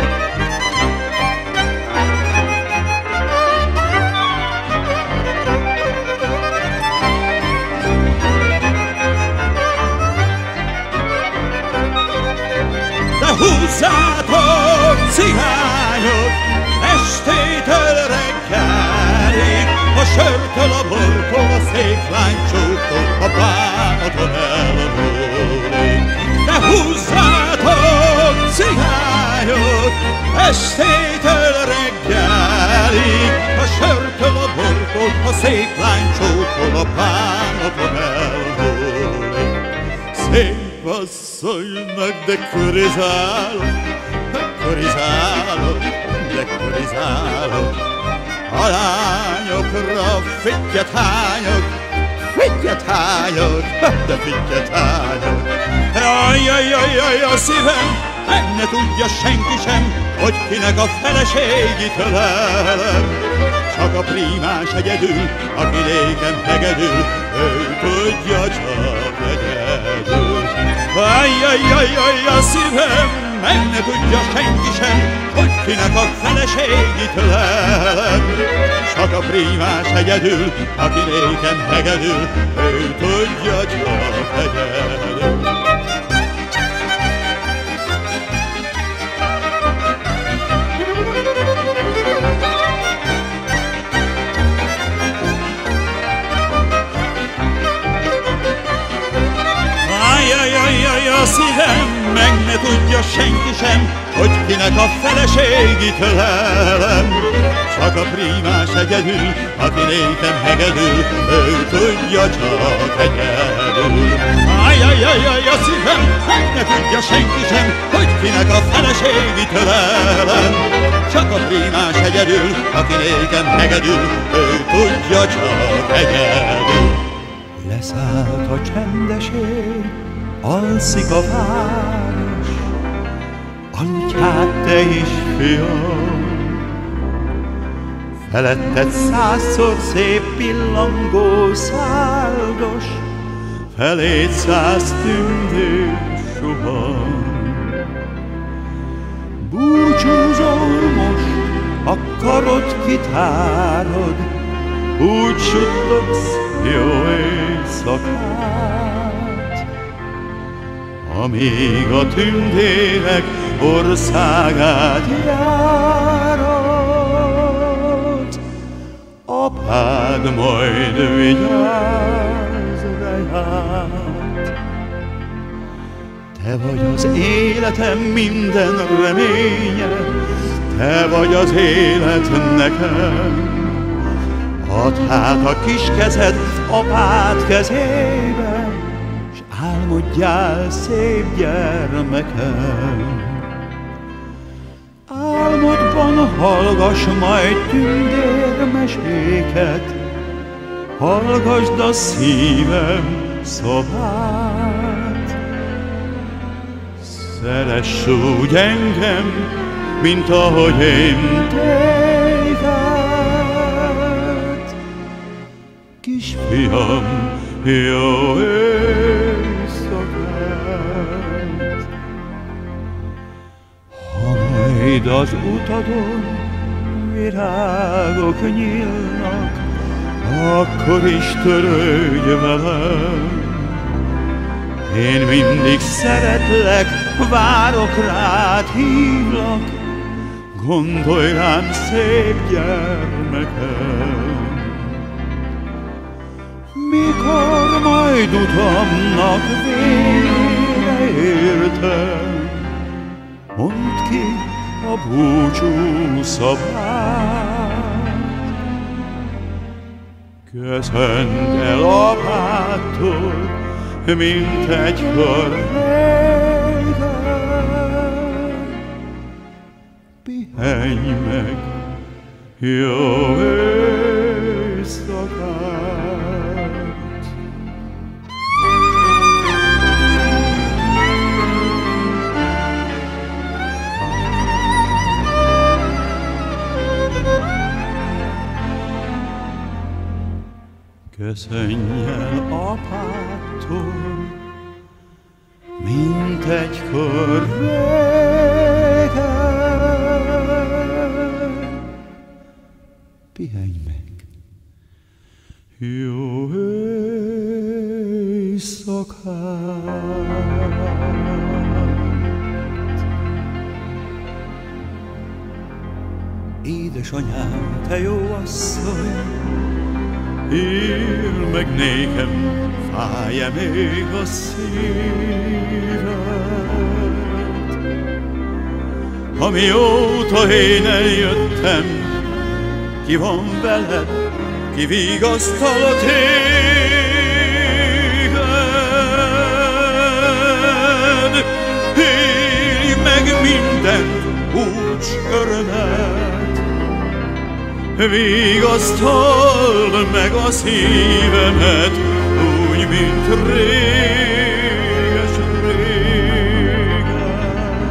De húzzátok, cigányok, estétől reggelig, a sört a bortól, a szép lány csóktól, a bánaton elmúlik. De húzzátok, cigányok, estétől reggelig, a sörtől, a bortól, a szép lány csóktól, a bánaton elmúlik. Szép asszonynak, de körizálok, körizálok, de körizálok. A lányokra fittyet hányok, fittyet hányok, de fittyet hányok. Jaj, jaj, jaj, jaj, a szívem, meg ne tudja senki sem, hogy kinek a feleségi tölelem. Csak a prímás egyedül, aki nékem hegedül, ő tudja csak egyedül. Jaj, jaj, jaj, jaj, a szívem, meg ne tudja senki sem, hogy kinek a feleségi tölelem. Csak a prímás egyedül, aki nékem hegedül, ő tudja csak egyedül. A szívem, meg ne tudja senki sem, hogy kinek a feleségi tölelem. Csak a prímás egyedül, aki nékem hegedül, ő tudja csak egyedül. Ajjajjajjaj, a szívem, meg ne tudja senki sem, hogy kinek a feleségi tölelem. Csak a prímás egyedül, aki nékem hegedül, ő tudja csak egyedül. Leszállt a csendes éj, alszik a város, aludj hát te is, fiam. Feletted százszor szép pillangó száldos, feléd száz tündér suhan. Búcsúzol most, a karod kitárod, úgy suttogsz jó éjszakát. Amíg a tündérek országát járod, apád majd vigyáz rád. Te vagy az életem minden reménye, te vagy az élet nekem. Add hát a kis kezed apád kezébe, s álmodjál, szép gyermekem. Álmodban hallgass majd tündérmeséket, hallgasd a szívem szavát. Szeress úgy engem, mint ahogy én téged. Kisfiam, jó éjszakát! Ha majd az utadon virágok nyílnak, akkor is törődj velem. Én mindig szeretlek, várok rád, hívlak, gondolj rám, szép gyermekem. Mikor majd utamnak végre értem, mondd ki a búcsú szavát. Köszönd el apától, mint egykor régen. Pihenj meg, jó éjszakát! Köszönj el apától, mint egykor régen. Pihenj meg, jó éjszakát! Édesanyám, te jó asszony, Ír meg nékem, fáj-e még a szíved, amióta én eljöttem, ki van veled, ki vigasztal téged. Élj meg mindent, húcs örömet, vigasztald meg a szívemet, úgy, mint réges régen.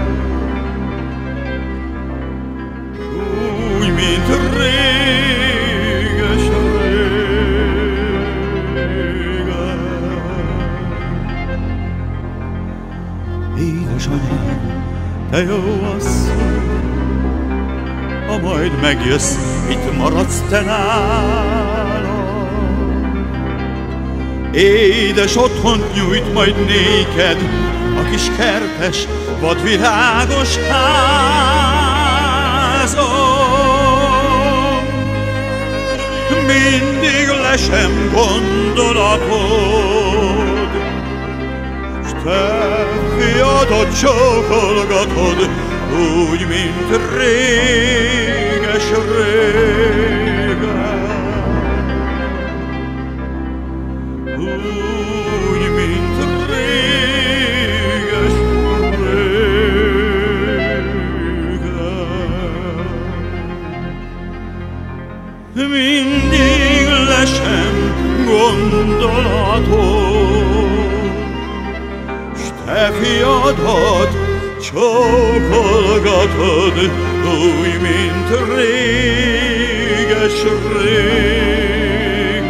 Úgy, mint réges régen. Édesanyám, te jó asszony, ha majd megjössz, itt maradsz te nálam. Édes otthont nyújt majd néked a kis kertes, vadvirágos házam. Mindig lesem gondolatod, s te fiadat csókolgatod, úgy, mint réges régen. Úgy, mint réges régen. Mindig lesem gondolatod, s te fiadat csókolgatod, úgy, mint réges régen.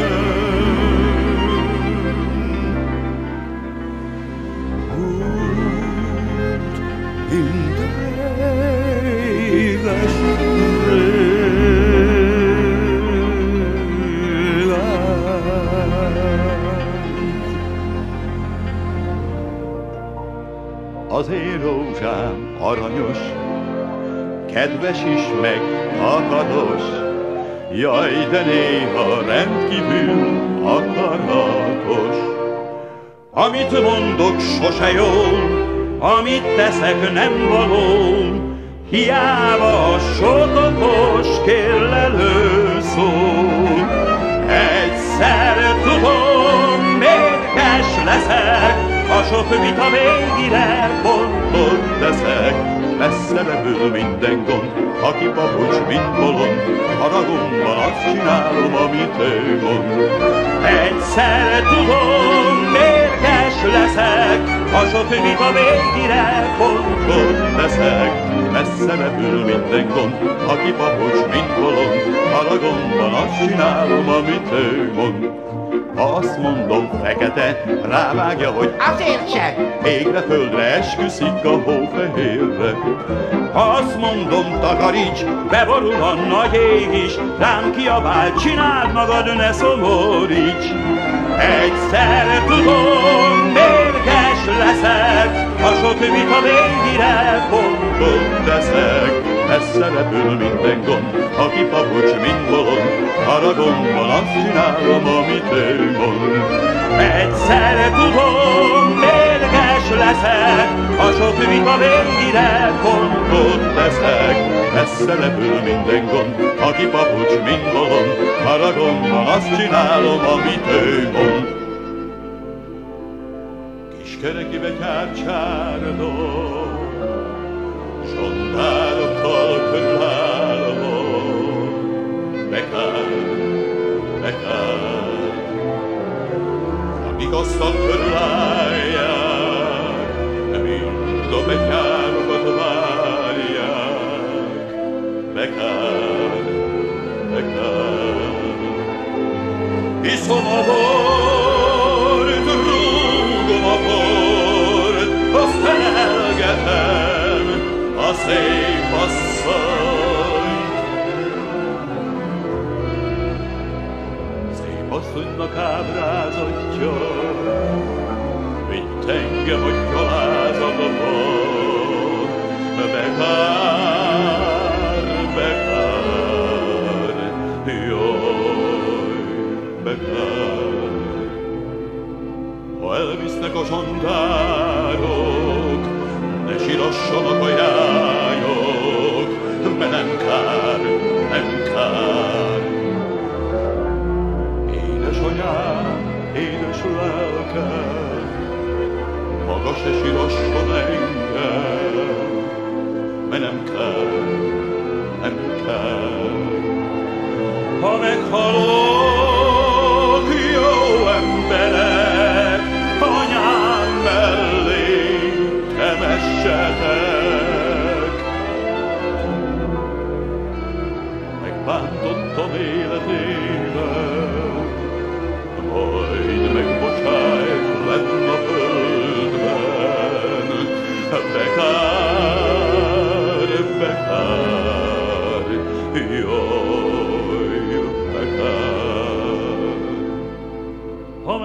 Úgy, mint réges régen. Az én rózsám aranyos, kedves is, meg akatos, jaj, de néha rendkívül akaratos. Amit mondok sose jól, amit teszek nem való, hiába a sok okos kérlelő szól. Egyszer tudom, mérges leszek, a sok vita végére pontot teszek. Messze repül minden gond, aki papucs, mint bolond, haragomban azt csinálom, amit ő mond. Egyszer tudom, mérges leszek, a sok vita végére pontot teszek. Messze repül minden gond, aki papucs, mint bolond, haragomban azt csinálom, amit ő mond. Ha azt mondom fekete, rávágja, hogy azért sem. égre földre esküszik a hófehérre. Ha azt mondom takaríts, beborul a nagy ég is, rám kiabál, csináld magad, ne szomoríts. Egyszer tudom, mérges leszek, a sok vita végére pontot teszek. Messze repül minden gond, aki papucs, mint bolond, haragomban azt csinálom, amit ő mond. Egyszer tudom, mérges leszek, a sok vita végére pontot teszek. Messze repül minden gond, aki papucs, mint bolond, haragomban azt csinálom, amit ő mond. Kiskerekibe gyárcsárdom, sondárokkal körülállom, bekár, bekár, amíg asztal körülállják, mind a betyárokat várják, bekár, bekár. Iszom a bort, rúgom a bort, azt elgetem, a szép asszonyt. Szép asszonynak ábrázatja vitt engem a gyalázatba. Bekár, bekár, jaj, bekár. Ha elvisznek a zsandárok, ne sirassanak a jályok, mert nem kár, nem kár. Édesanyám, édes lelkem, maga se sirasson engem, mert nem kár, nem kár. Ha meghalok, jó emberek, anyám mellé temessetek. Megbántottam életében, majd megbocsájt lenn a földben. Bekár, bekár, jaj, bekár. Ha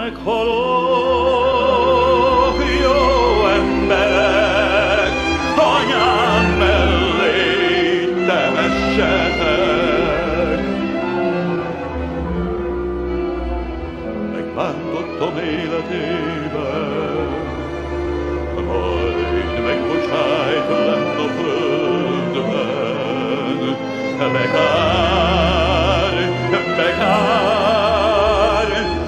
meghalok, jó emberek, anyám mellé temessetek. Megbántottam életében, majd megbocsájt lenn a földben. Bekár, bekár,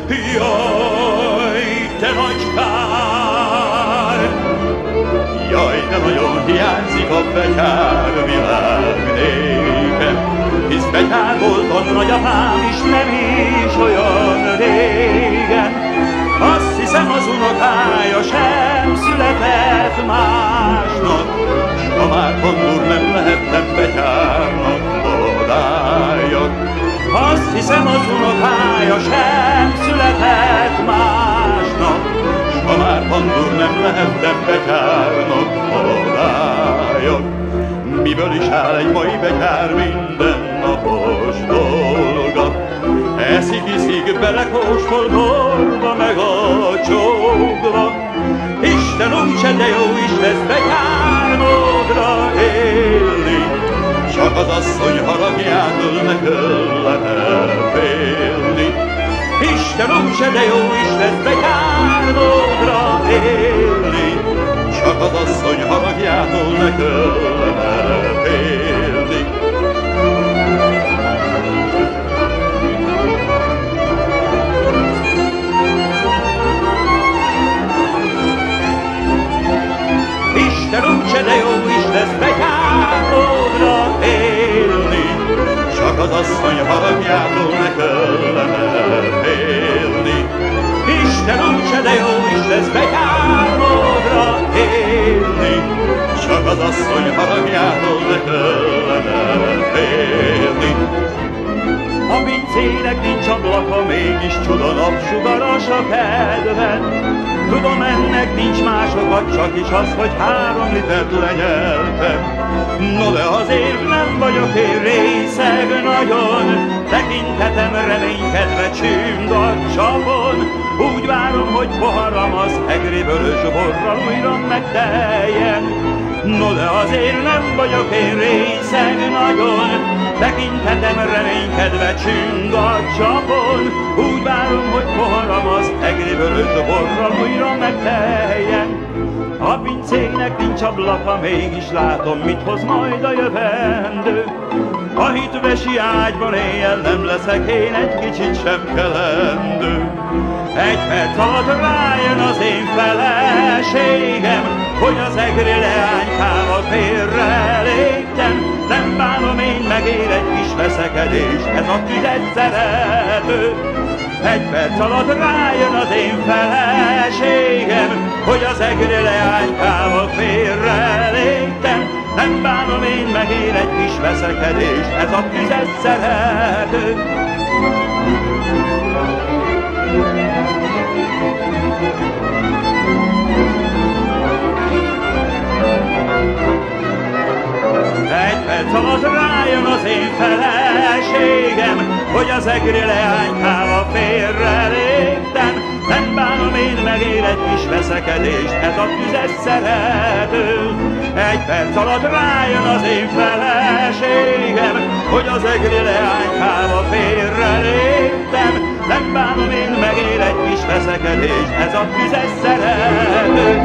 jaj, te nagy kár! Jaj, de nagyon hiányzik a bekár világ nékem, hisz bekár volt a nagyapám is nem is olyan régen. Azt hiszem az unokája sem született másnak, s ha már pandúr nem lehettem bekárnak, odáljak. Azt hiszem az unokája sem született másnak, s ha már pandúr nem lehettem bekárnak, odáljak. Miből is áll egy mai bekár mindennapos dolga? Eszik, iszik, belekóstol borba meg a csókba. Isten úgyse, de jó is lesz bekár módra élni, csak az asszony haragjától ne kellene félni. Isten úgyse, de jó is lesz bekár módra élni, csak az asszony haragjától ne kellene félni. Isten úgyse, de jó is lesz bekár módra élni, csak az asszony haragjától ne kellene félni. Isten úgyse, de jó is lesz bekár módra élni, csak az asszony haragjától ne kellene félni. A pincének nincs ablaka, mégis csuda napsugaras a kedven. Tudom, ennek nincs másokat, csak is az, hogy három litert lenyeltem. No de azért nem vagyok én részeg nagyon, tekintetem reménykedve csünd a csapon. Úgy várom, hogy poharam az egri vörös borral újra megteljen. No de azért nem vagyok én részeg nagyon, tekintetem reménykedve csüng a csapon. Úgy várom, hogy poharam az egri vörös borral újra megteljen. A pincének nincs ablaka, mégis látom, mit hoz majd a jövendő. A hitvesi ágyban éjjel nem leszek én egy kicsit sem kelendő. Egy perc alatt rájön az én feleségem, hogy az egri leánykával félre léptem. Nem bánom, én megér egy kis veszekedés, ez a tüzet szerető. Egy perc alatt rájön az én feleségem, hogy az egri leánykával félre léptem. Nem bánom, én megér egy kis veszekedés, ez a tüzet szerető. Egy perc alatt rájön az én feleségem, hogy az egri leánykával félre léptem. Nem bánom, én megér egy kis veszekedés, ez a tüzet szerető. egy perc alatt rájön az én feleségem, hogy az egri leánykába félreléptem. Nem bánom, én megél egy kis veszekedés, ez a tüzes szeretet.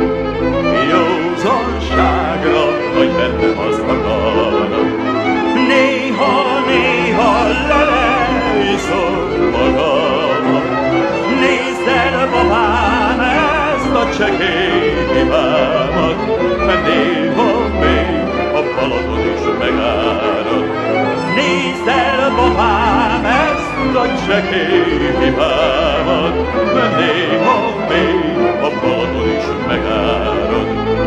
Józanságra, hogy bennem az akarnak. Néha, néha lelejszom magamat. Nézd el, babám, ezt a csekély hibámat, mert néha még a Balaton is megárad. Nézd el, babám, ezt a csekély hibámat, mert néha még a Balaton is megárad.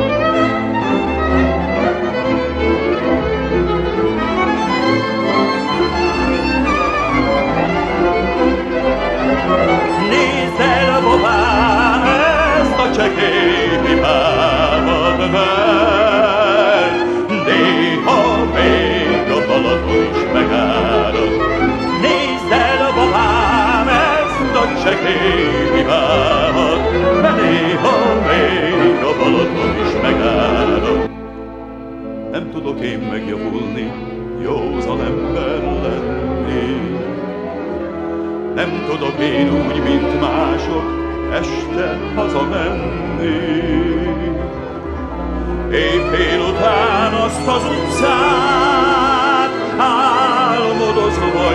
Nézd el, babám, ezt a csekély hibámat, mert néha még a Balaton is megárad. Nézd el, babám, ezt a csekély hibámat, mert néha még a Balaton is megárad. Nem tudok én megjavulni, józan ember lenni. Nem tudok én úgy, mint mások, este hazamenni. Éjfél után azt az utcát álmodozva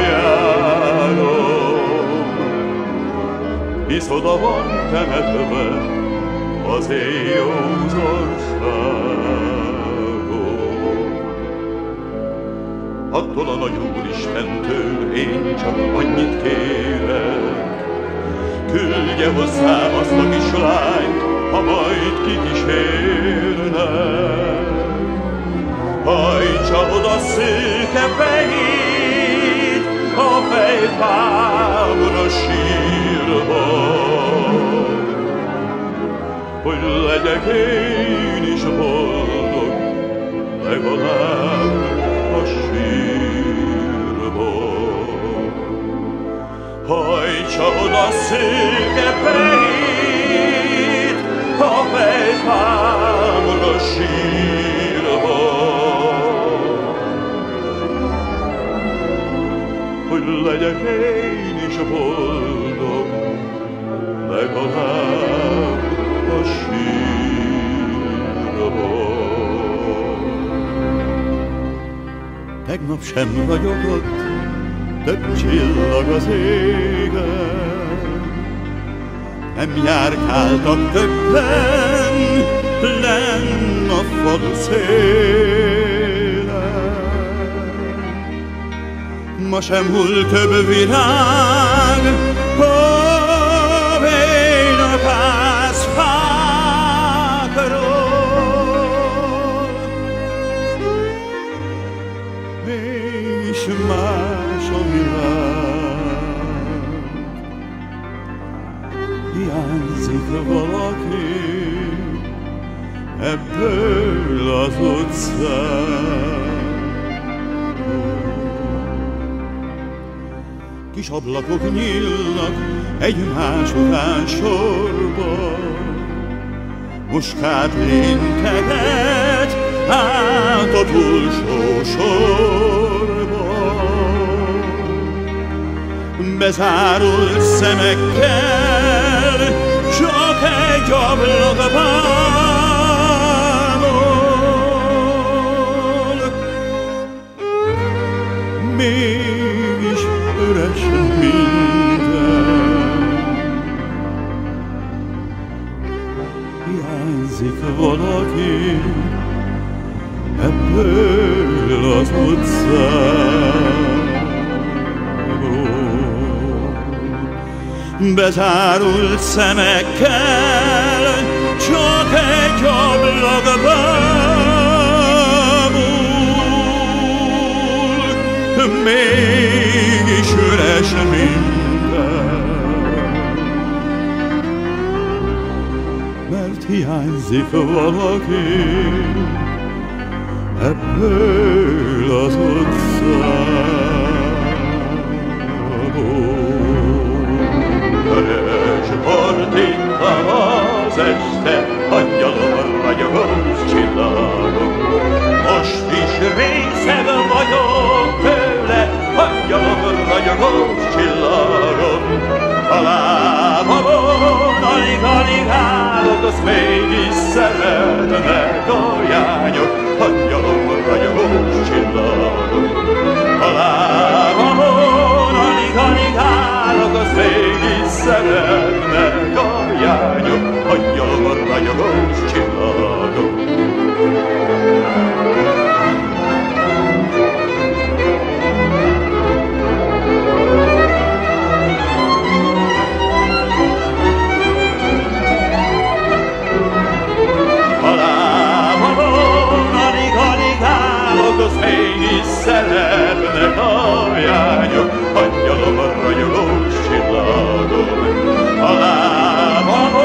járom, hisz oda van temetve az én józországom. Attól a nagy Úristentől én csak annyit kérek, küldje hozzám azt a kislányt, ha majd kikísérnek. Hajtsa oda szőke fejét a fejfámra sírva, hogy legyek én is boldog, legalább a sírba. Hajtsa oda szőke fejét a fejfámra sírva, hogy legyek én is boldog, legalább a sírba. Tegnap sem ragyogott több csillag az égen, nem járkáltak többen lenn a falu szélen. Ma sem hull több virág a vénakász fákról, mégis más a világ. Hiányzik valaki ebből az utcából. Kis ablakok nyílnak egymás után sorba, muskát linteget át a túlsó sorba. Bezárult szemekkel csak egy ablakból, mégis üres minden. Hiányzik valaki ebből az utcából. Bezárult szemekkel csak egy ablakból, mégis üres minden. Mert hiányzik valaki ebből az utcából. Vörös bortinta az este, angyalom ragyogós csillag. alig-alig állok, azt mégis szeretnek a jányok, angyalom ragyogós csillagok. A lábamon alig-alig állok, azt mégis szeretnek a jányok, angyalom ragyogós csillagok. Az mégis szeretnek a jányok, angyalom a ragyogós csillagom. A lábamon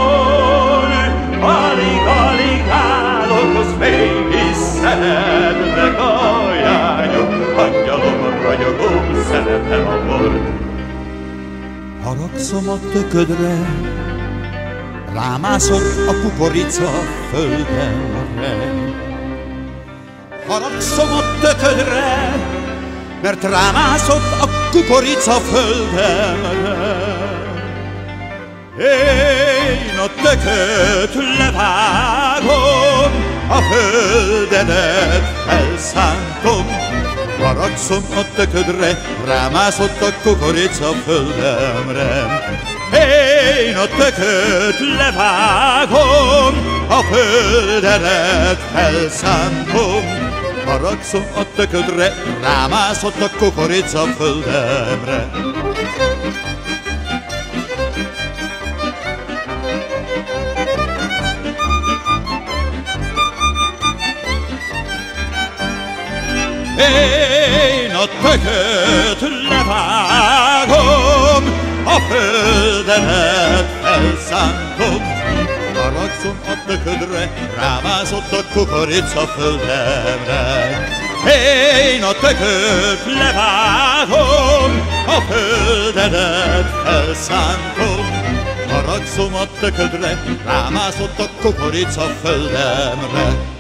alig-alig állok, az mégis szeretnek a jányok, angyalom a ragyogós, szeretem a bort. Haragszom a töködre, rámászott a kukorica földemre. Haragszom a töködre, mert rámászott a kukorica földemre. Én a tököt levágom, a földedet felszántom. Haragszom a töködre, rámászott a kukorica földemre. Én a tököt levágom, a földedet felszántom. Haragszom a töködre, rámászott a kukorica földemre. Én a tököt levágom, a földedet felszántom. Haragszom a töködre, rámászott a kukorica földemre. Én a tököt levágom, a földedet felszántom. Haragszom a töködre, rámászott a kukorica földemre.